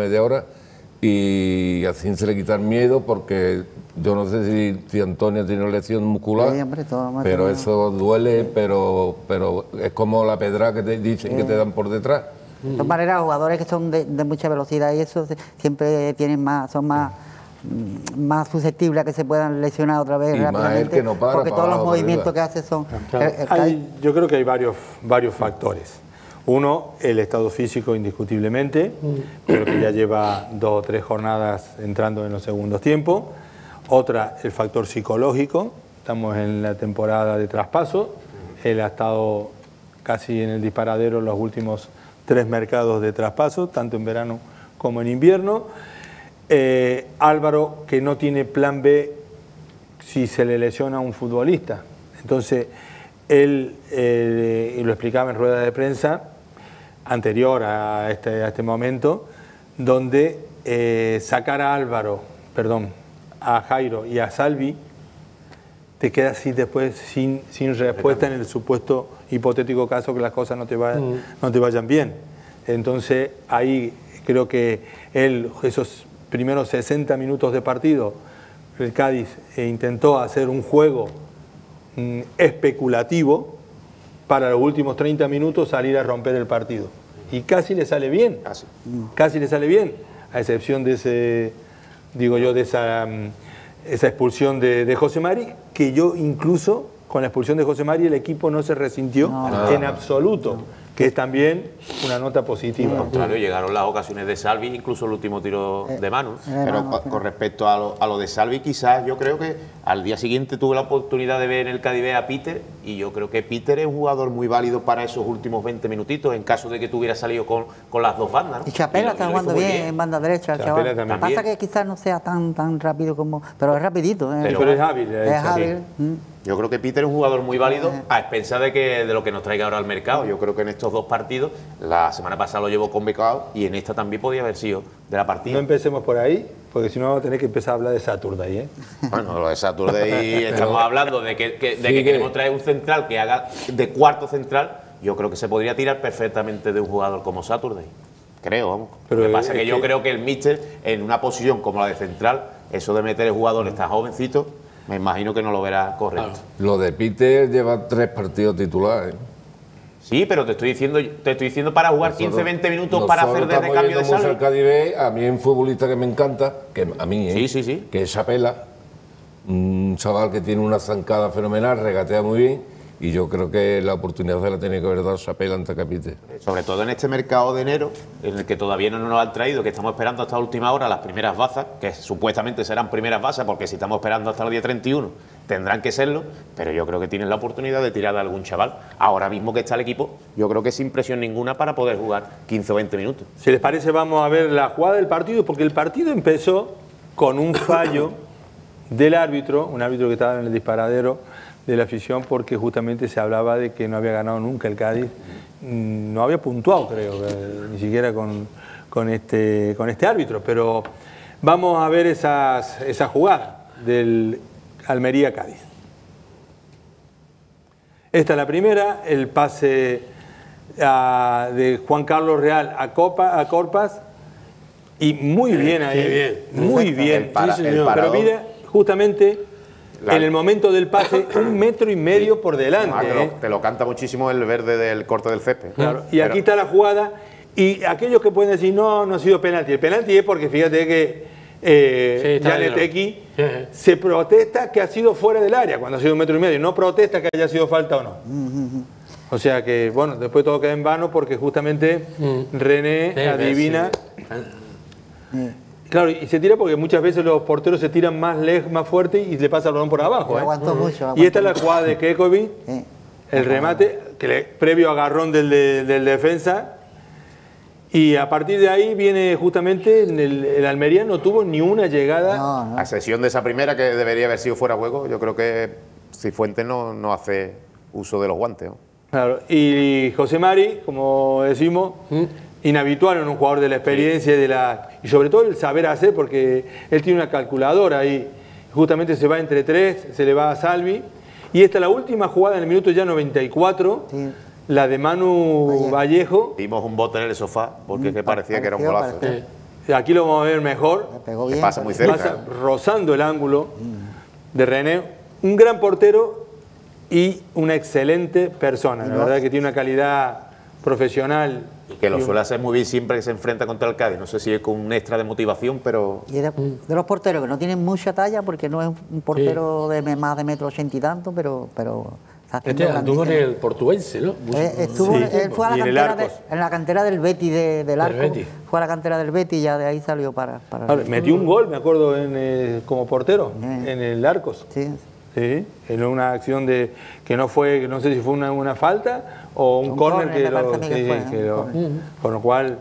y así se le quita el miedo porque yo no sé si Antonio tiene una lesión muscular, pero eso duele, pero es como la pedra que te dicen que te dan por detrás. De todas maneras, jugadores que son de mucha velocidad y eso siempre son más susceptibles a que se puedan lesionar otra vez y rápidamente, más que no para, porque todos los movimientos que hace son... yo creo que hay varios factores. Uno, el estado físico indiscutiblemente, pero que ya lleva 2 o 3 jornadas entrando en los segundos tiempos. Otra, el factor psicológico. Estamos en la temporada de traspaso. Él ha estado casi en el disparadero en los últimos 3 mercados de traspaso, tanto en verano como en invierno. Álvaro, que no tiene plan B si se le lesiona a un futbolista. Entonces, él, y lo explicaba en rueda de prensa anterior a este momento, donde sacar a Jairo y a Salvi, te quedas así después sin respuesta en el supuesto hipotético caso que las cosas no te vayan bien. Entonces, ahí creo que él, esos primeros 60 minutos de partido, el Cádiz intentó hacer un juego especulativo para los últimos 30 minutos salir a romper el partido. Y casi le sale bien. Casi le sale bien, a excepción de esa expulsión de José Mari, que yo incluso con la expulsión de José Mari el equipo no se resintió en absoluto, que es también una nota positiva. Al contrario, llegaron las ocasiones de Salvi, incluso el último tiro de mano. Pero con respecto a lo de Salvi, quizás yo creo que al día siguiente tuve la oportunidad de ver en el Cádiz a Peter, y yo creo que Peter es un jugador muy válido para esos últimos 20 minutitos, en caso de que tuviera salido con las 2 bandas, ¿no? Y Chapela está jugando bien en banda derecha. Chapela también. Pasa que quizás no sea tan rápido como... Pero es rapidito. Pero es hábil. Es hábil. Yo creo que Peter es un jugador muy válido a expensas de lo que nos traiga ahora al mercado. Yo creo que en estos 2 partidos, la semana pasada lo llevó convocado y en esta también podía haber sido de la partida. No empecemos por ahí, porque si no vamos a tener que empezar a hablar de Saturday, ¿eh? Bueno, lo de Saturday estamos hablando de que queremos traer un central que haga de cuarto central. Yo creo que se podría tirar perfectamente de un jugador como Saturday. Creo, vamos. Pero lo que pasa es que yo creo que el míster, en una posición como la de central, eso de meter el jugador tan jovencito, me imagino que no lo verá correcto. Lo de Peter lleva 3 partidos titulares. Sí, pero te estoy diciendo para jugar 15-20 minutos para hacer de recambio de Salvi. A mí hay un futbolista que me encanta, que a mí, sí. que es Chapela, un chaval que tiene una zancada fenomenal, regatea muy bien, y yo creo que la oportunidad se la tiene que haber dado Chapela ante Capite. Sobre todo en este mercado de enero, en el que todavía no nos han traído, que estamos esperando hasta última hora las primeras bazas, que supuestamente serán primeras bazas, porque si estamos esperando hasta el día 31 tendrán que serlo, pero yo creo que tienen la oportunidad de tirar de algún chaval. Ahora mismo que está el equipo, yo creo que sin presión ninguna para poder jugar 15 o 20 minutos. Si les parece, vamos a ver la jugada del partido, porque el partido empezó con un fallo del árbitro, un árbitro que estaba en el disparadero de la afición, porque justamente se hablaba de que no había ganado nunca el Cádiz, no había puntuado, creo, ni siquiera con este árbitro, pero vamos a ver esa jugada del Almería-Cádiz. Esta es la primera, el pase de Juan Carlos Real a Corpas, y muy bien ahí, muy bien, pero mira, justamente en el momento del pase, 1,5 metros por delante. Te lo canta muchísimo el verde del corte del césped. Claro. Y aquí está la jugada, y aquellos que pueden decir, no ha sido penalti. El penalti es porque fíjate que Janetequi se protesta que ha sido fuera del área, cuando ha sido 1,5 metros, no protesta que haya sido falta o no. O sea que, bueno, después todo queda en vano porque justamente René adivina. Claro, y se tira porque muchas veces los porteros se tiran más lejos, más fuerte y le pasa el balón por abajo. Aguantó mucho. Y esta es la jugada de Kekovic, el remate, previo agarrón del defensa. Y a partir de ahí viene justamente, el Almería no tuvo ni una llegada. A excepción de esa primera que debería haber sido fuera de juego, yo creo que Cifuentes no hace uso de los guantes, ¿no? Claro, y José Mari, como decimos, inhabitual en un jugador de la experiencia y sobre todo el saber hacer, porque él tiene una calculadora ahí, justamente se va entre tres, se le va a Salvi, y esta es la última jugada en el minuto ya 94, la de Manu Vallejo. Dimos un bote en el sofá porque parecía que era un golazo. Aquí lo vamos a ver mejor, pasa muy cerca. Pasa rozando el ángulo de René, un gran portero y una excelente persona, la verdad que tiene una calidad profesional. Que lo suele hacer muy bien siempre que se enfrenta contra el Cádiz. No sé si es con un extra de motivación, pero... Y de los porteros que no tienen mucha talla, porque no es un portero de más de 1,80 m y tanto, pero estuvo en el Portuense, ¿no? Él fue a la cantera del Betis del Arco. Fue a la cantera del Betis y ya de ahí salió para metió un gol, me acuerdo, como portero, en el Arcos. Sí, en una acción que no fue, no sé si fue una falta o un córner con lo cual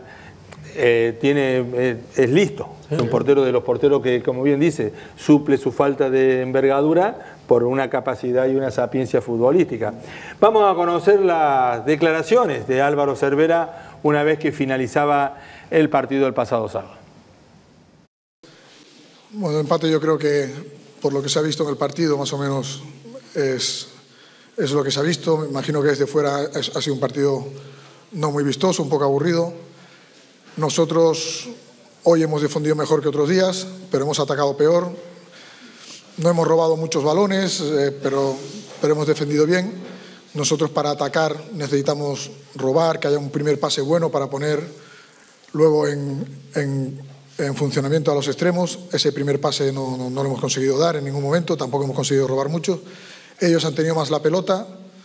es listo. Es un portero de los porteros que, como bien dice, suple su falta de envergadura por una capacidad y una sapiencia futbolística. Vamos a conocer las declaraciones de Álvaro Cervera una vez que finalizaba el partido del pasado sábado. Bueno, el empate yo creo que por lo que se ha visto en el partido más o menos es lo que se ha visto. Me imagino que desde fuera ha sido un partido no muy vistoso, un poco aburrido. Nosotros hoy hemos defendido mejor que otros días, pero hemos atacado peor. No hemos robado muchos balones, pero hemos defendido bien. Nosotros para atacar necesitamos robar, que haya un primer pase bueno para poner luego en funcionamiento a los extremos. Ese primer pase no lo hemos conseguido dar en ningún momento, tampoco hemos conseguido robar mucho. Ellos han tenido más la pelota,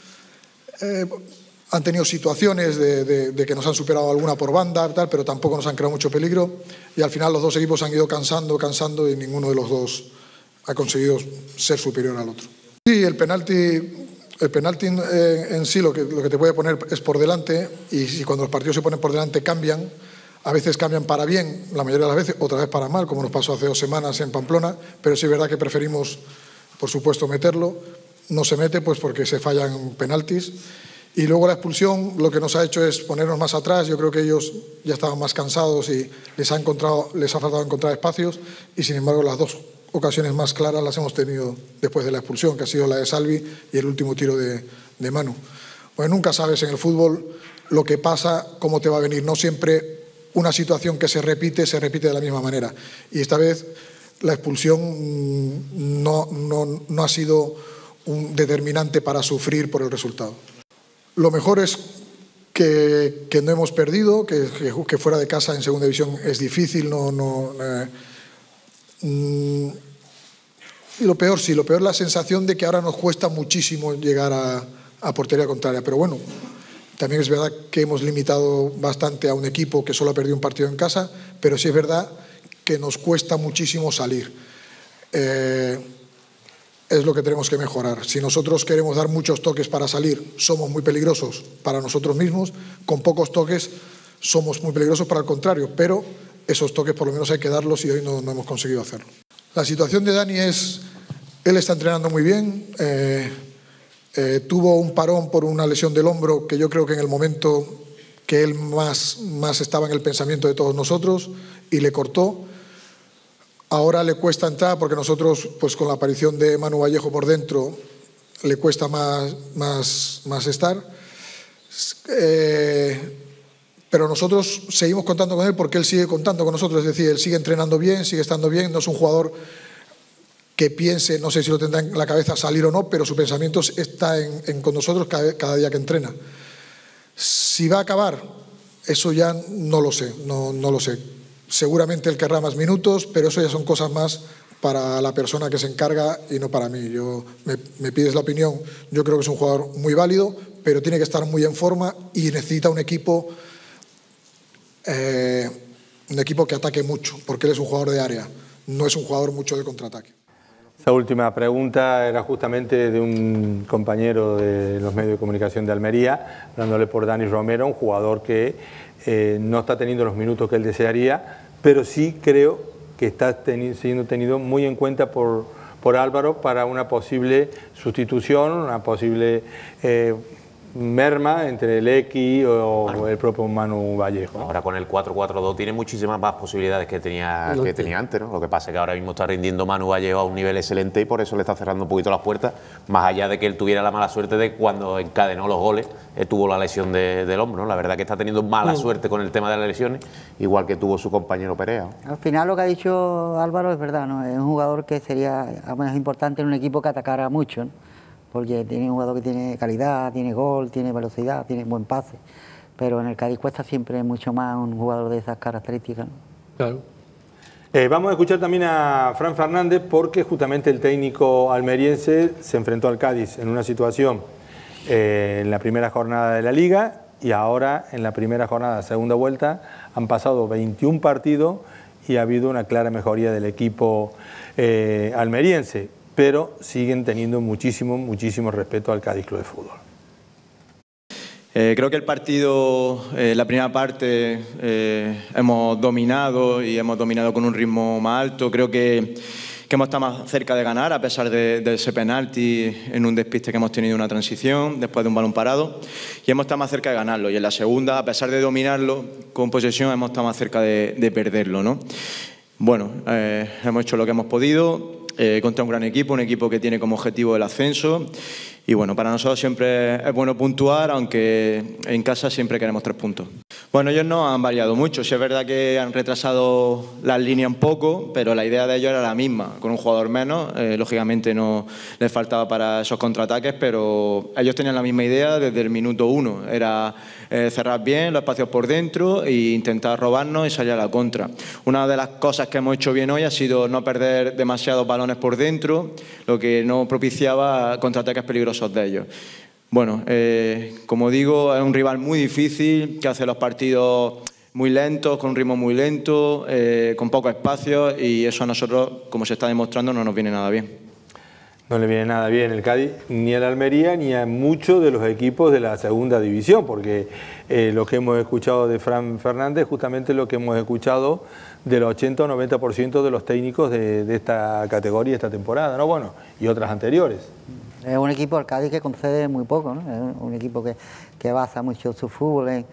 han tenido situaciones de que nos han superado alguna por banda, tal, pero tampoco nos han creado mucho peligro. Y al final los dos equipos han ido cansando y ninguno de los dos ha conseguido ser superior al otro. Sí, el penalti en sí lo que te puede poner es por delante, y si cuando los partidos se ponen por delante cambian. A veces cambian para bien, la mayoría de las veces, otra vez para mal, como nos pasó hace 2 semanas en Pamplona, pero sí es verdad que preferimos, por supuesto, meterlo. No se mete pues porque se fallan penaltis. Y luego la expulsión lo que nos ha hecho es ponernos más atrás. Yo creo que ellos ya estaban más cansados y les ha faltado encontrar espacios, y sin embargo las 2 ocasiones más claras las hemos tenido después de la expulsión, que ha sido la de Salvi y el último tiro de Manu. Pues nunca sabes en el fútbol lo que pasa, cómo te va a venir. No siempre una situación que se repite de la misma manera. Y esta vez la expulsión no ha sido un determinante para sufrir por el resultado. Lo mejor es que no hemos perdido, que fuera de casa en segunda división es difícil. Y lo peor es la sensación de que ahora nos cuesta muchísimo llegar a portería contraria. Pero bueno, también es verdad que hemos limitado bastante a un equipo que solo ha perdido un partido en casa, pero sí es verdad que nos cuesta muchísimo salir. Es lo que tenemos que mejorar. Si nosotros queremos dar muchos toques para salir, somos muy peligrosos para nosotros mismos. Con pocos toques somos muy peligrosos para el contrario, pero esos toques por lo menos hay que darlos y hoy no hemos conseguido hacerlo. La situación de Dani es, él está entrenando muy bien, tuvo un parón por una lesión del hombro que yo creo que en el momento que él más estaba en el pensamiento de todos nosotros y le cortó. Ahora le cuesta entrar porque nosotros, pues con la aparición de Manu Vallejo por dentro, le cuesta más estar. Pero nosotros seguimos contando con él porque él sigue contando con nosotros, es decir, él sigue entrenando bien, sigue estando bien, no es un jugador que piense, no sé si lo tendrá en la cabeza salir o no, pero su pensamiento está con nosotros cada día que entrena. Si va a acabar, eso ya no lo sé, no lo sé. Seguramente él querrá más minutos, pero eso ya son cosas más para la persona que se encarga y no para mí. Me pides la opinión, yo creo que es un jugador muy válido, pero tiene que estar muy en forma y necesita un equipo que ataque mucho, porque él es un jugador de área, no es un jugador mucho de contraataque. Esa última pregunta era justamente de un compañero de los medios de comunicación de Almería, hablándole por Dani Romero, un jugador que no está teniendo los minutos que él desearía, pero sí creo que está siendo tenido muy en cuenta por Álvaro para una posible sustitución, una posible merma entre el X o el propio Manu Vallejo. Ahora con el 4-4-2 tiene muchísimas más posibilidades que tenía antes, ¿no? Lo que pasa es que ahora mismo está rindiendo Manu Vallejo a un nivel excelente y por eso le está cerrando un poquito las puertas, más allá de que él tuviera la mala suerte de cuando encadenó los goles, tuvo la lesión del hombro, ¿no? La verdad que está teniendo mala suerte con el tema de las lesiones, igual que tuvo su compañero Perea, ¿no? Al final lo que ha dicho Álvaro es verdad, ¿no? Es un jugador que sería más importante en un equipo que atacara mucho, ¿no? Porque tiene un jugador que tiene calidad, tiene gol, tiene velocidad, tiene buen pase, pero en el Cádiz cuesta siempre mucho más un jugador de esas características, ¿no? Claro. Vamos a escuchar también a Fran Fernández porque justamente el técnico almeriense se enfrentó al Cádiz en una situación en la primera jornada de la Liga y ahora en la primera jornada de segunda vuelta han pasado 21 partidos y ha habido una clara mejoría del equipo almeriense, pero siguen teniendo muchísimo respeto al Cádiz Club de Fútbol. Creo que el partido, la primera parte, hemos dominado y hemos dominado con un ritmo más alto. Creo que hemos estado más cerca de ganar a pesar de ese penalti en un despiste que hemos tenido una transición después de un balón parado y hemos estado más cerca de ganarlo. Y en la segunda, a pesar de dominarlo con posesión, hemos estado más cerca de perderlo, ¿no? Bueno, hemos hecho lo que hemos podido. Contra un gran equipo, un equipo que tiene como objetivo el ascenso y bueno, para nosotros siempre es bueno puntuar, aunque en casa siempre queremos 3 puntos. Bueno, ellos no han variado mucho, sí es verdad que han retrasado las líneas un poco, pero la idea de ellos era la misma, con un jugador menos, lógicamente no les faltaba para esos contraataques, pero ellos tenían la misma idea desde el minuto 1, era cerrar bien los espacios por dentro e intentar robarnos y salir a la contra. Una de las cosas que hemos hecho bien hoy ha sido no perder demasiados balones por dentro, lo que no propiciaba contraataques peligrosos de ellos. Bueno, como digo, es un rival muy difícil, que hace los partidos muy lentos, con un ritmo muy lento, con pocos espacios y eso a nosotros, como se está demostrando, no nos viene nada bien. No le viene nada bien el Cádiz, ni al Almería, ni a muchos de los equipos de la segunda división, porque lo que hemos escuchado de Fran Fernández, justamente lo que hemos escuchado del 80 o 90% de los técnicos de esta categoría esta temporada, ¿no? Bueno, y otras anteriores. Es un equipo, el Cádiz, que concede muy poco, ¿no? Es un equipo que basa mucho su fútbol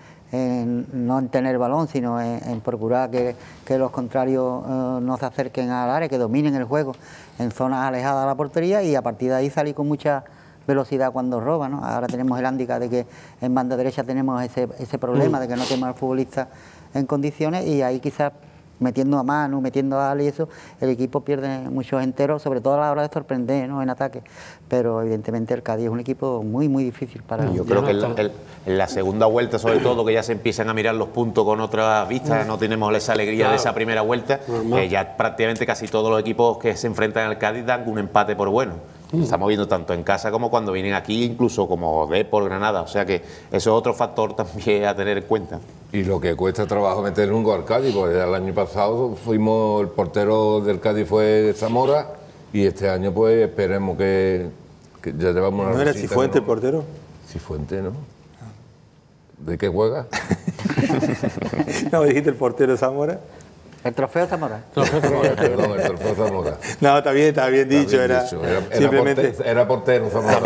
no en tener balón, sino en procurar que los contrarios no se acerquen al área, que dominen el juego en zonas alejadas de la portería y a partir de ahí salir con mucha velocidad cuando roba, ¿no? Ahora tenemos el hándicap de que en banda derecha tenemos ese problema de que no tenemos al futbolista en condiciones y ahí quizás metiendo a Manu, metiendo a Ali y eso, el equipo pierde muchos enteros, sobre todo a la hora de sorprender, ¿no? En ataque. Pero evidentemente el Cádiz es un equipo muy difícil para... Yo creo que en la segunda vuelta, sobre todo, que ya se empiezan a mirar los puntos con otra vista, no tenemos esa alegría de esa primera vuelta, ya prácticamente casi todos los equipos que se enfrentan al Cádiz dan un empate por bueno. Estamos viendo tanto en casa como cuando vienen aquí, incluso como Depor, Granada. O sea que eso es otro factor también a tener en cuenta. Y lo que cuesta trabajo meter un gol al Cádiz, porque el año pasado el portero del Cádiz fue Zamora, y este año pues esperemos que ya llevamos una... ¿No era Cifuentes el portero? Cifuentes, ¿no? ¿De qué juega? No, dijiste el portero Zamora. El trofeo Zamora. Perdón, el trofeo Zamora. No, está bien dicho. Era simplemente... Era portero Zamora.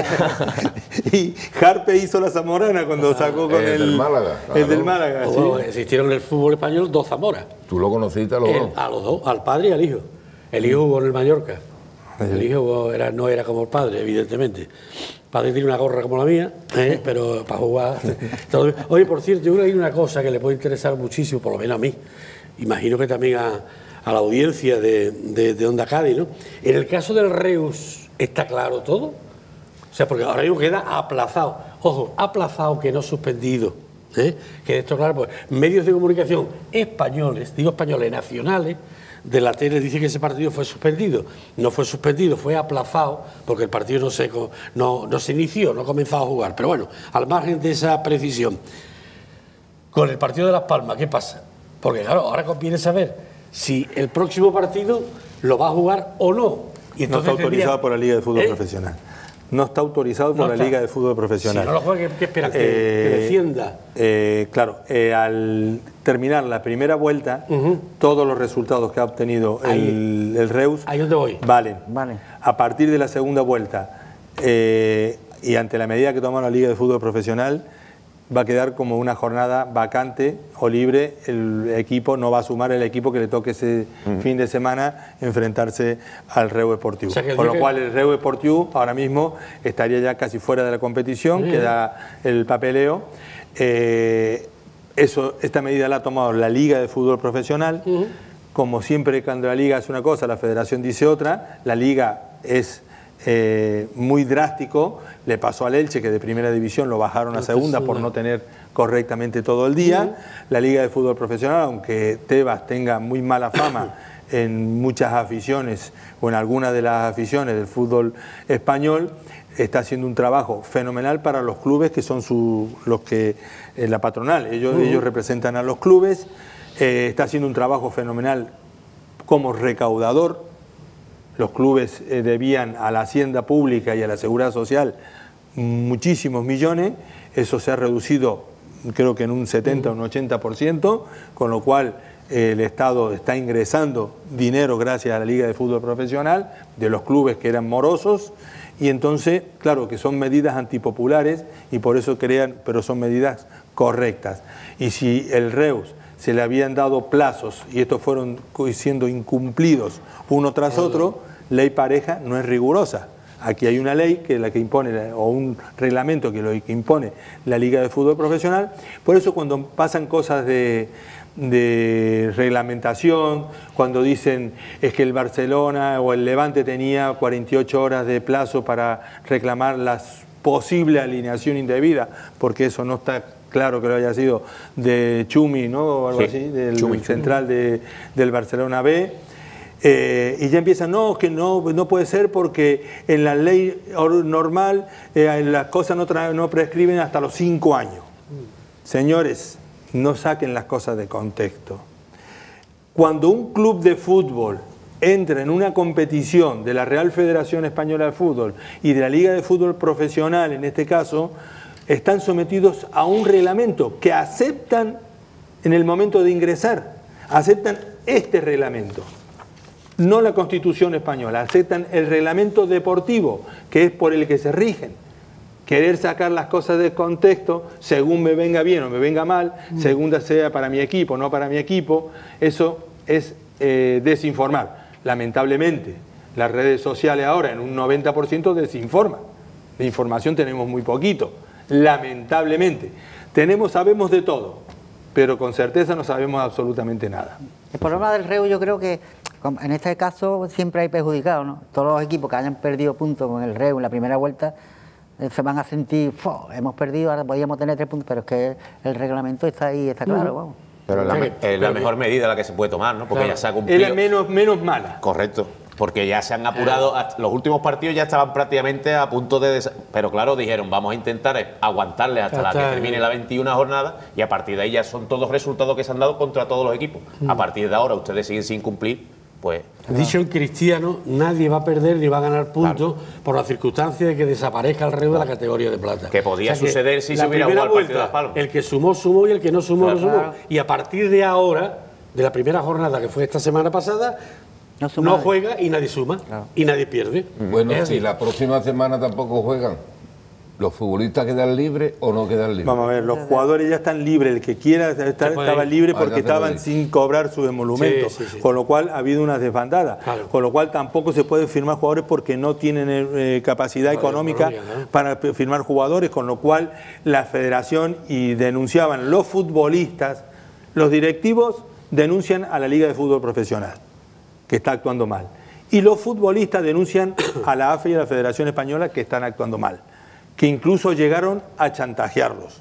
Y Harpe hizo la zamorana cuando sacó con el del Málaga. Claro. El del Málaga, sí. Bueno, existieron en el fútbol español 2 Zamoras. ¿Tú lo conociste a los dos? A los dos, al padre y al hijo. El hijo jugó en el Mallorca. El hijo no era como el padre, evidentemente. El padre tiene una gorra como la mía, pero para jugar... Oye, por cierto, yo creo que hay una cosa que le puede interesar muchísimo, por lo menos a mí, imagino que también a la audiencia de Onda Cádiz, ¿no? En el caso del Reus, ¿está claro todo? O sea, porque ahora mismo queda aplazado. Ojo, aplazado que no suspendido. Que esto, claro, pues medios de comunicación españoles, digo españoles, nacionales, de la tele dicen que ese partido fue suspendido. No fue suspendido, fue aplazado, porque el partido no se inició, no comenzó a jugar. Pero bueno, al margen de esa precisión, con el partido de Las Palmas, ¿qué pasa? Porque claro, ahora conviene saber si el próximo partido lo va a jugar o no. Y no está autorizado por la Liga de Fútbol Profesional. No está autorizado por la Liga de Fútbol Profesional. Si no lo juega, ¿qué esperan? ¿Que descienda? Claro, al terminar la primera vuelta, todos los resultados que ha obtenido el Reus valen. A partir de la segunda vuelta y ante la medida que toma la Liga de Fútbol Profesional, va a quedar como una jornada vacante o libre. El equipo no va a sumar el equipo que le toque ese fin de semana enfrentarse al Reus Deportivo. O sea, con lo cual el Reus Deportivo ahora mismo estaría ya casi fuera de la competición, queda el papeleo. Esta medida la ha tomado la Liga de Fútbol Profesional. Como siempre, cuando la Liga hace una cosa, la Federación dice otra. La Liga es muy drástico. Le pasó al Elche, que de primera división lo bajaron a segunda por no tener correctamente todo el día. La Liga de Fútbol Profesional, aunque Tebas tenga muy mala fama en muchas aficiones o en algunas de las aficiones del fútbol español, está haciendo un trabajo fenomenal para los clubes que son los que la patronal. Ellos representan a los clubes. Está haciendo un trabajo fenomenal como recaudador. Los clubes debían a la hacienda pública y a la seguridad social muchísimos millones. Eso se ha reducido, creo que en un 70 o un 80%, con lo cual el Estado está ingresando dinero gracias a la Liga de Fútbol Profesional de los clubes que eran morosos. Y entonces, claro, que son medidas antipopulares y por eso pero son medidas correctas. Y si el Reus se le habían dado plazos y estos fueron siendo incumplidos uno tras otro, ley pareja no es rigurosa. Aquí hay una ley que es la que impone, o un reglamento que lo que impone la Liga de Fútbol Profesional. Por eso cuando pasan cosas de reglamentación, cuando dicen es que el Barcelona o el Levante tenía 48 horas de plazo para reclamar la posible alineación indebida, porque eso no está claro que lo haya sido de Chumi, ¿no? O algo así, del central del Barcelona B. Y ya empiezan, no, que no puede ser porque en la ley normal las cosas no prescriben hasta los 5 años. Señores, no saquen las cosas de contexto. Cuando un club de fútbol entra en una competición de la Real Federación Española de Fútbol y de la Liga de Fútbol Profesional, en este caso, están sometidos a un reglamento que aceptan en el momento de ingresar. Aceptan este reglamento, no la Constitución española, aceptan el reglamento deportivo, que es por el que se rigen. Querer sacar las cosas de contexto, según me venga bien o me venga mal, según sea para mi equipo o no para mi equipo, eso es desinformar. Lamentablemente, las redes sociales ahora en un 90% desinforman. De información tenemos muy poquito, lamentablemente. Sabemos de todo, pero con certeza no sabemos absolutamente nada. El problema del Reus, yo creo que en este caso siempre hay perjudicados, ¿no? Todos los equipos que hayan perdido puntos con el Reus en la primera vuelta se van a sentir, hemos perdido, ahora podíamos tener 3 puntos, pero es que el reglamento está ahí, está claro, vamos. Pero es la mejor medida la que se puede tomar, ¿no? Porque ya se ha cumplido. Era menos mala. Correcto. porque ya se han apurado, los últimos partidos ya estaban prácticamente a punto de... Pero claro, dijeron, vamos a intentar aguantarles hasta la que termine la 21 jornada y a partir de ahí ya son todos resultados que se han dado contra todos los equipos. A partir de ahora ustedes siguen sin cumplir, pues... Dicho en cristiano, nadie va a perder ni va a ganar puntos por la circunstancia de que desaparezca el reo de la categoría de plata. Que podía suceder si se hubiera jugado el partido de Las Palmas. El que sumó, sumó y el que no sumó, no sumó. Y a partir de ahora, de la primera jornada que fue esta semana pasada, no juega y nadie suma y nadie pierde. Bueno, si la próxima semana tampoco juegan, ¿los futbolistas quedan libres o no quedan libres? Vamos a ver, los jugadores ya están libres, el que quiera estaba libre porque estaban sin cobrar sus emolumentos, con lo cual ha habido una desbandada, con lo cual tampoco se pueden firmar jugadores porque no tienen capacidad económica para firmar jugadores, con lo cual la federación, y denunciaban los futbolistas, los directivos denuncian a la Liga de Fútbol Profesional, que está actuando mal. Y los futbolistas denuncian a la AFE y a la Federación Española que están actuando mal, que incluso llegaron a chantajearlos.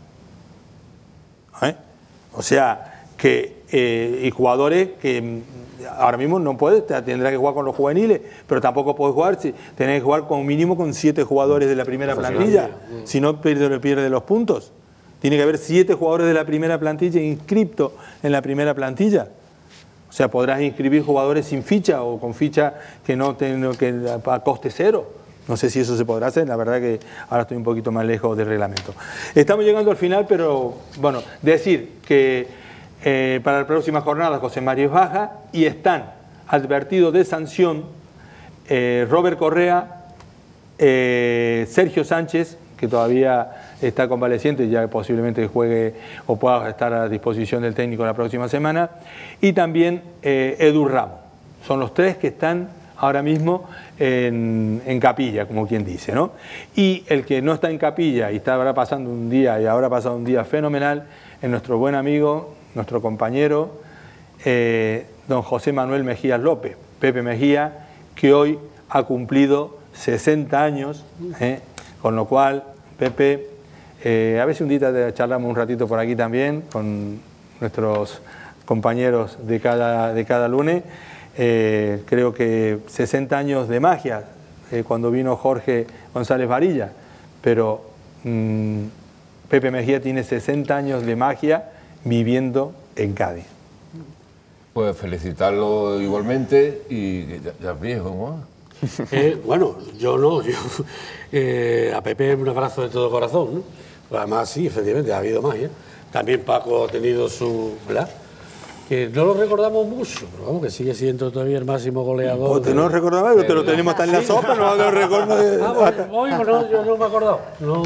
O sea, que y jugadores que ahora mismo no puede, tendrá que jugar con los juveniles, pero tampoco puede jugar, tiene que jugar con mínimo con 7 jugadores de la primera plantilla, si no pierde los puntos. Tiene que haber 7 jugadores de la primera plantilla inscriptos en la primera plantilla. O sea, podrás inscribir jugadores sin ficha o con ficha que no a coste cero. No sé si eso se podrá hacer, la verdad que ahora estoy un poquito más lejos del reglamento. Estamos llegando al final, pero bueno, decir que para la próxima jornada José María es baja y están advertidos de sanción Robert Correa, Sergio Sánchez, que todavía está convaleciente, ya posiblemente juegue o pueda estar a disposición del técnico la próxima semana, y también Edu Ramos. Son los 3 que están ahora mismo en capilla, como quien dice, ¿no? Y el que no está en capilla y está ahora pasando un día, y ahora ha pasado un día fenomenal, es nuestro buen amigo, nuestro compañero, don José Manuel Mejías López, Pepe Mejía, que hoy ha cumplido 60 años, con lo cual, Pepe, a ver si un día charlamos un ratito por aquí también con nuestros compañeros de cada lunes. Creo que 60 años de magia, cuando vino Jorge González Varilla, pero Pepe Mejía tiene 60 años de magia viviendo en Cádiz. Pues felicitarlo igualmente y ya es viejo, ¿no? Bueno, yo no, a Pepe un abrazo de todo corazón, ¿no? Pues además sí, efectivamente, ha habido magia. También Paco ha tenido su... ¿verdad? Que no lo recordamos mucho, pero vamos, que sigue siendo todavía el máximo goleador. Pues no lo recordaba, pero te lo tenemos hasta en la sopa, no lo recuerdo. No, yo no me he acordado.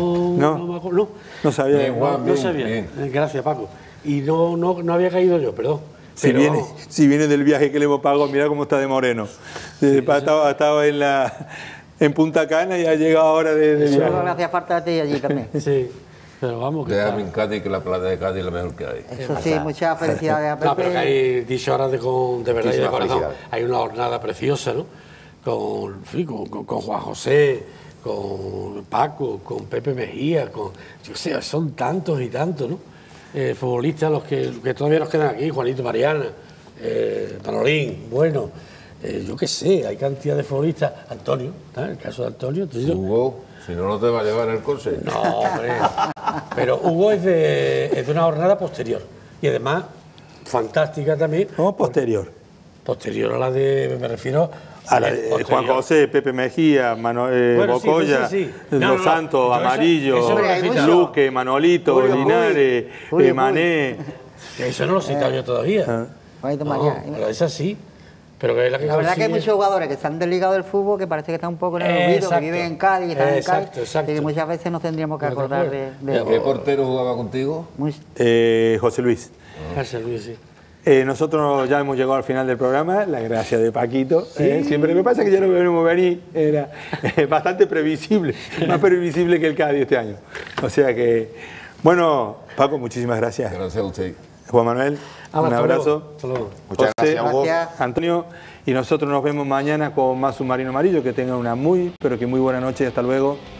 No sabía. No sabía. Gracias, Paco. Y no había caído yo, perdón. Si viene del viaje que le hemos pagado, mira cómo está de moreno. Ha estado en Punta Cana y ha llegado ahora de viaje. Solo le hacía falta a ti allí también. Sí. Pero vamos, que déjame en Cádiz, que la plata de Cádiz es la mejor que hay. Eso sí, muchas felicidades a Pepe. No, pero que hay dicho ahora de verdad y de corazón. Hay una jornada preciosa, ¿no? Con Juan José, con Paco, con Pepe Mejía, yo sé, son tantos y tantos, ¿no? Futbolistas los que todavía nos quedan aquí, Juanito Mariana, Manolín, bueno, yo qué sé, hay cantidad de futbolistas. Antonio, ¿sabes? El caso de Antonio. Hugo, si no te va a llevar el coche. No, hombre. Pero Hugo es de una jornada posterior. Y además, fantástica también. ¿Cómo posterior? Posterior a la de, me refiero... A la de Juan José, Pepe Mejía, Bocoya, Los Santos, Amarillo, Luque, Manolito, Linares, Mané. Eso no lo he citado yo todavía. Pero es así. Pero que es la verdad que hay muchos jugadores que se han desligado del fútbol que parece que están un poco en el olvido, que viven en Cádiz, están en Cádiz, y que muchas veces nos tendríamos que acordar de ¿Qué portero jugaba contigo? José Luis. José Luis, sí. Nosotros ya hemos llegado al final del programa, la gracia de Paquito. Siempre me pasa que ya no venimos venir, era bastante previsible, más previsible que el Cádiz este año. O sea que, bueno, Paco, muchísimas gracias. Gracias a usted. Juan Manuel, un abrazo. Muchas gracias, Hugo. Antonio, y nosotros nos vemos mañana con más Submarino Amarillo. Que tengan una muy, pero que muy buena noche. Hasta luego.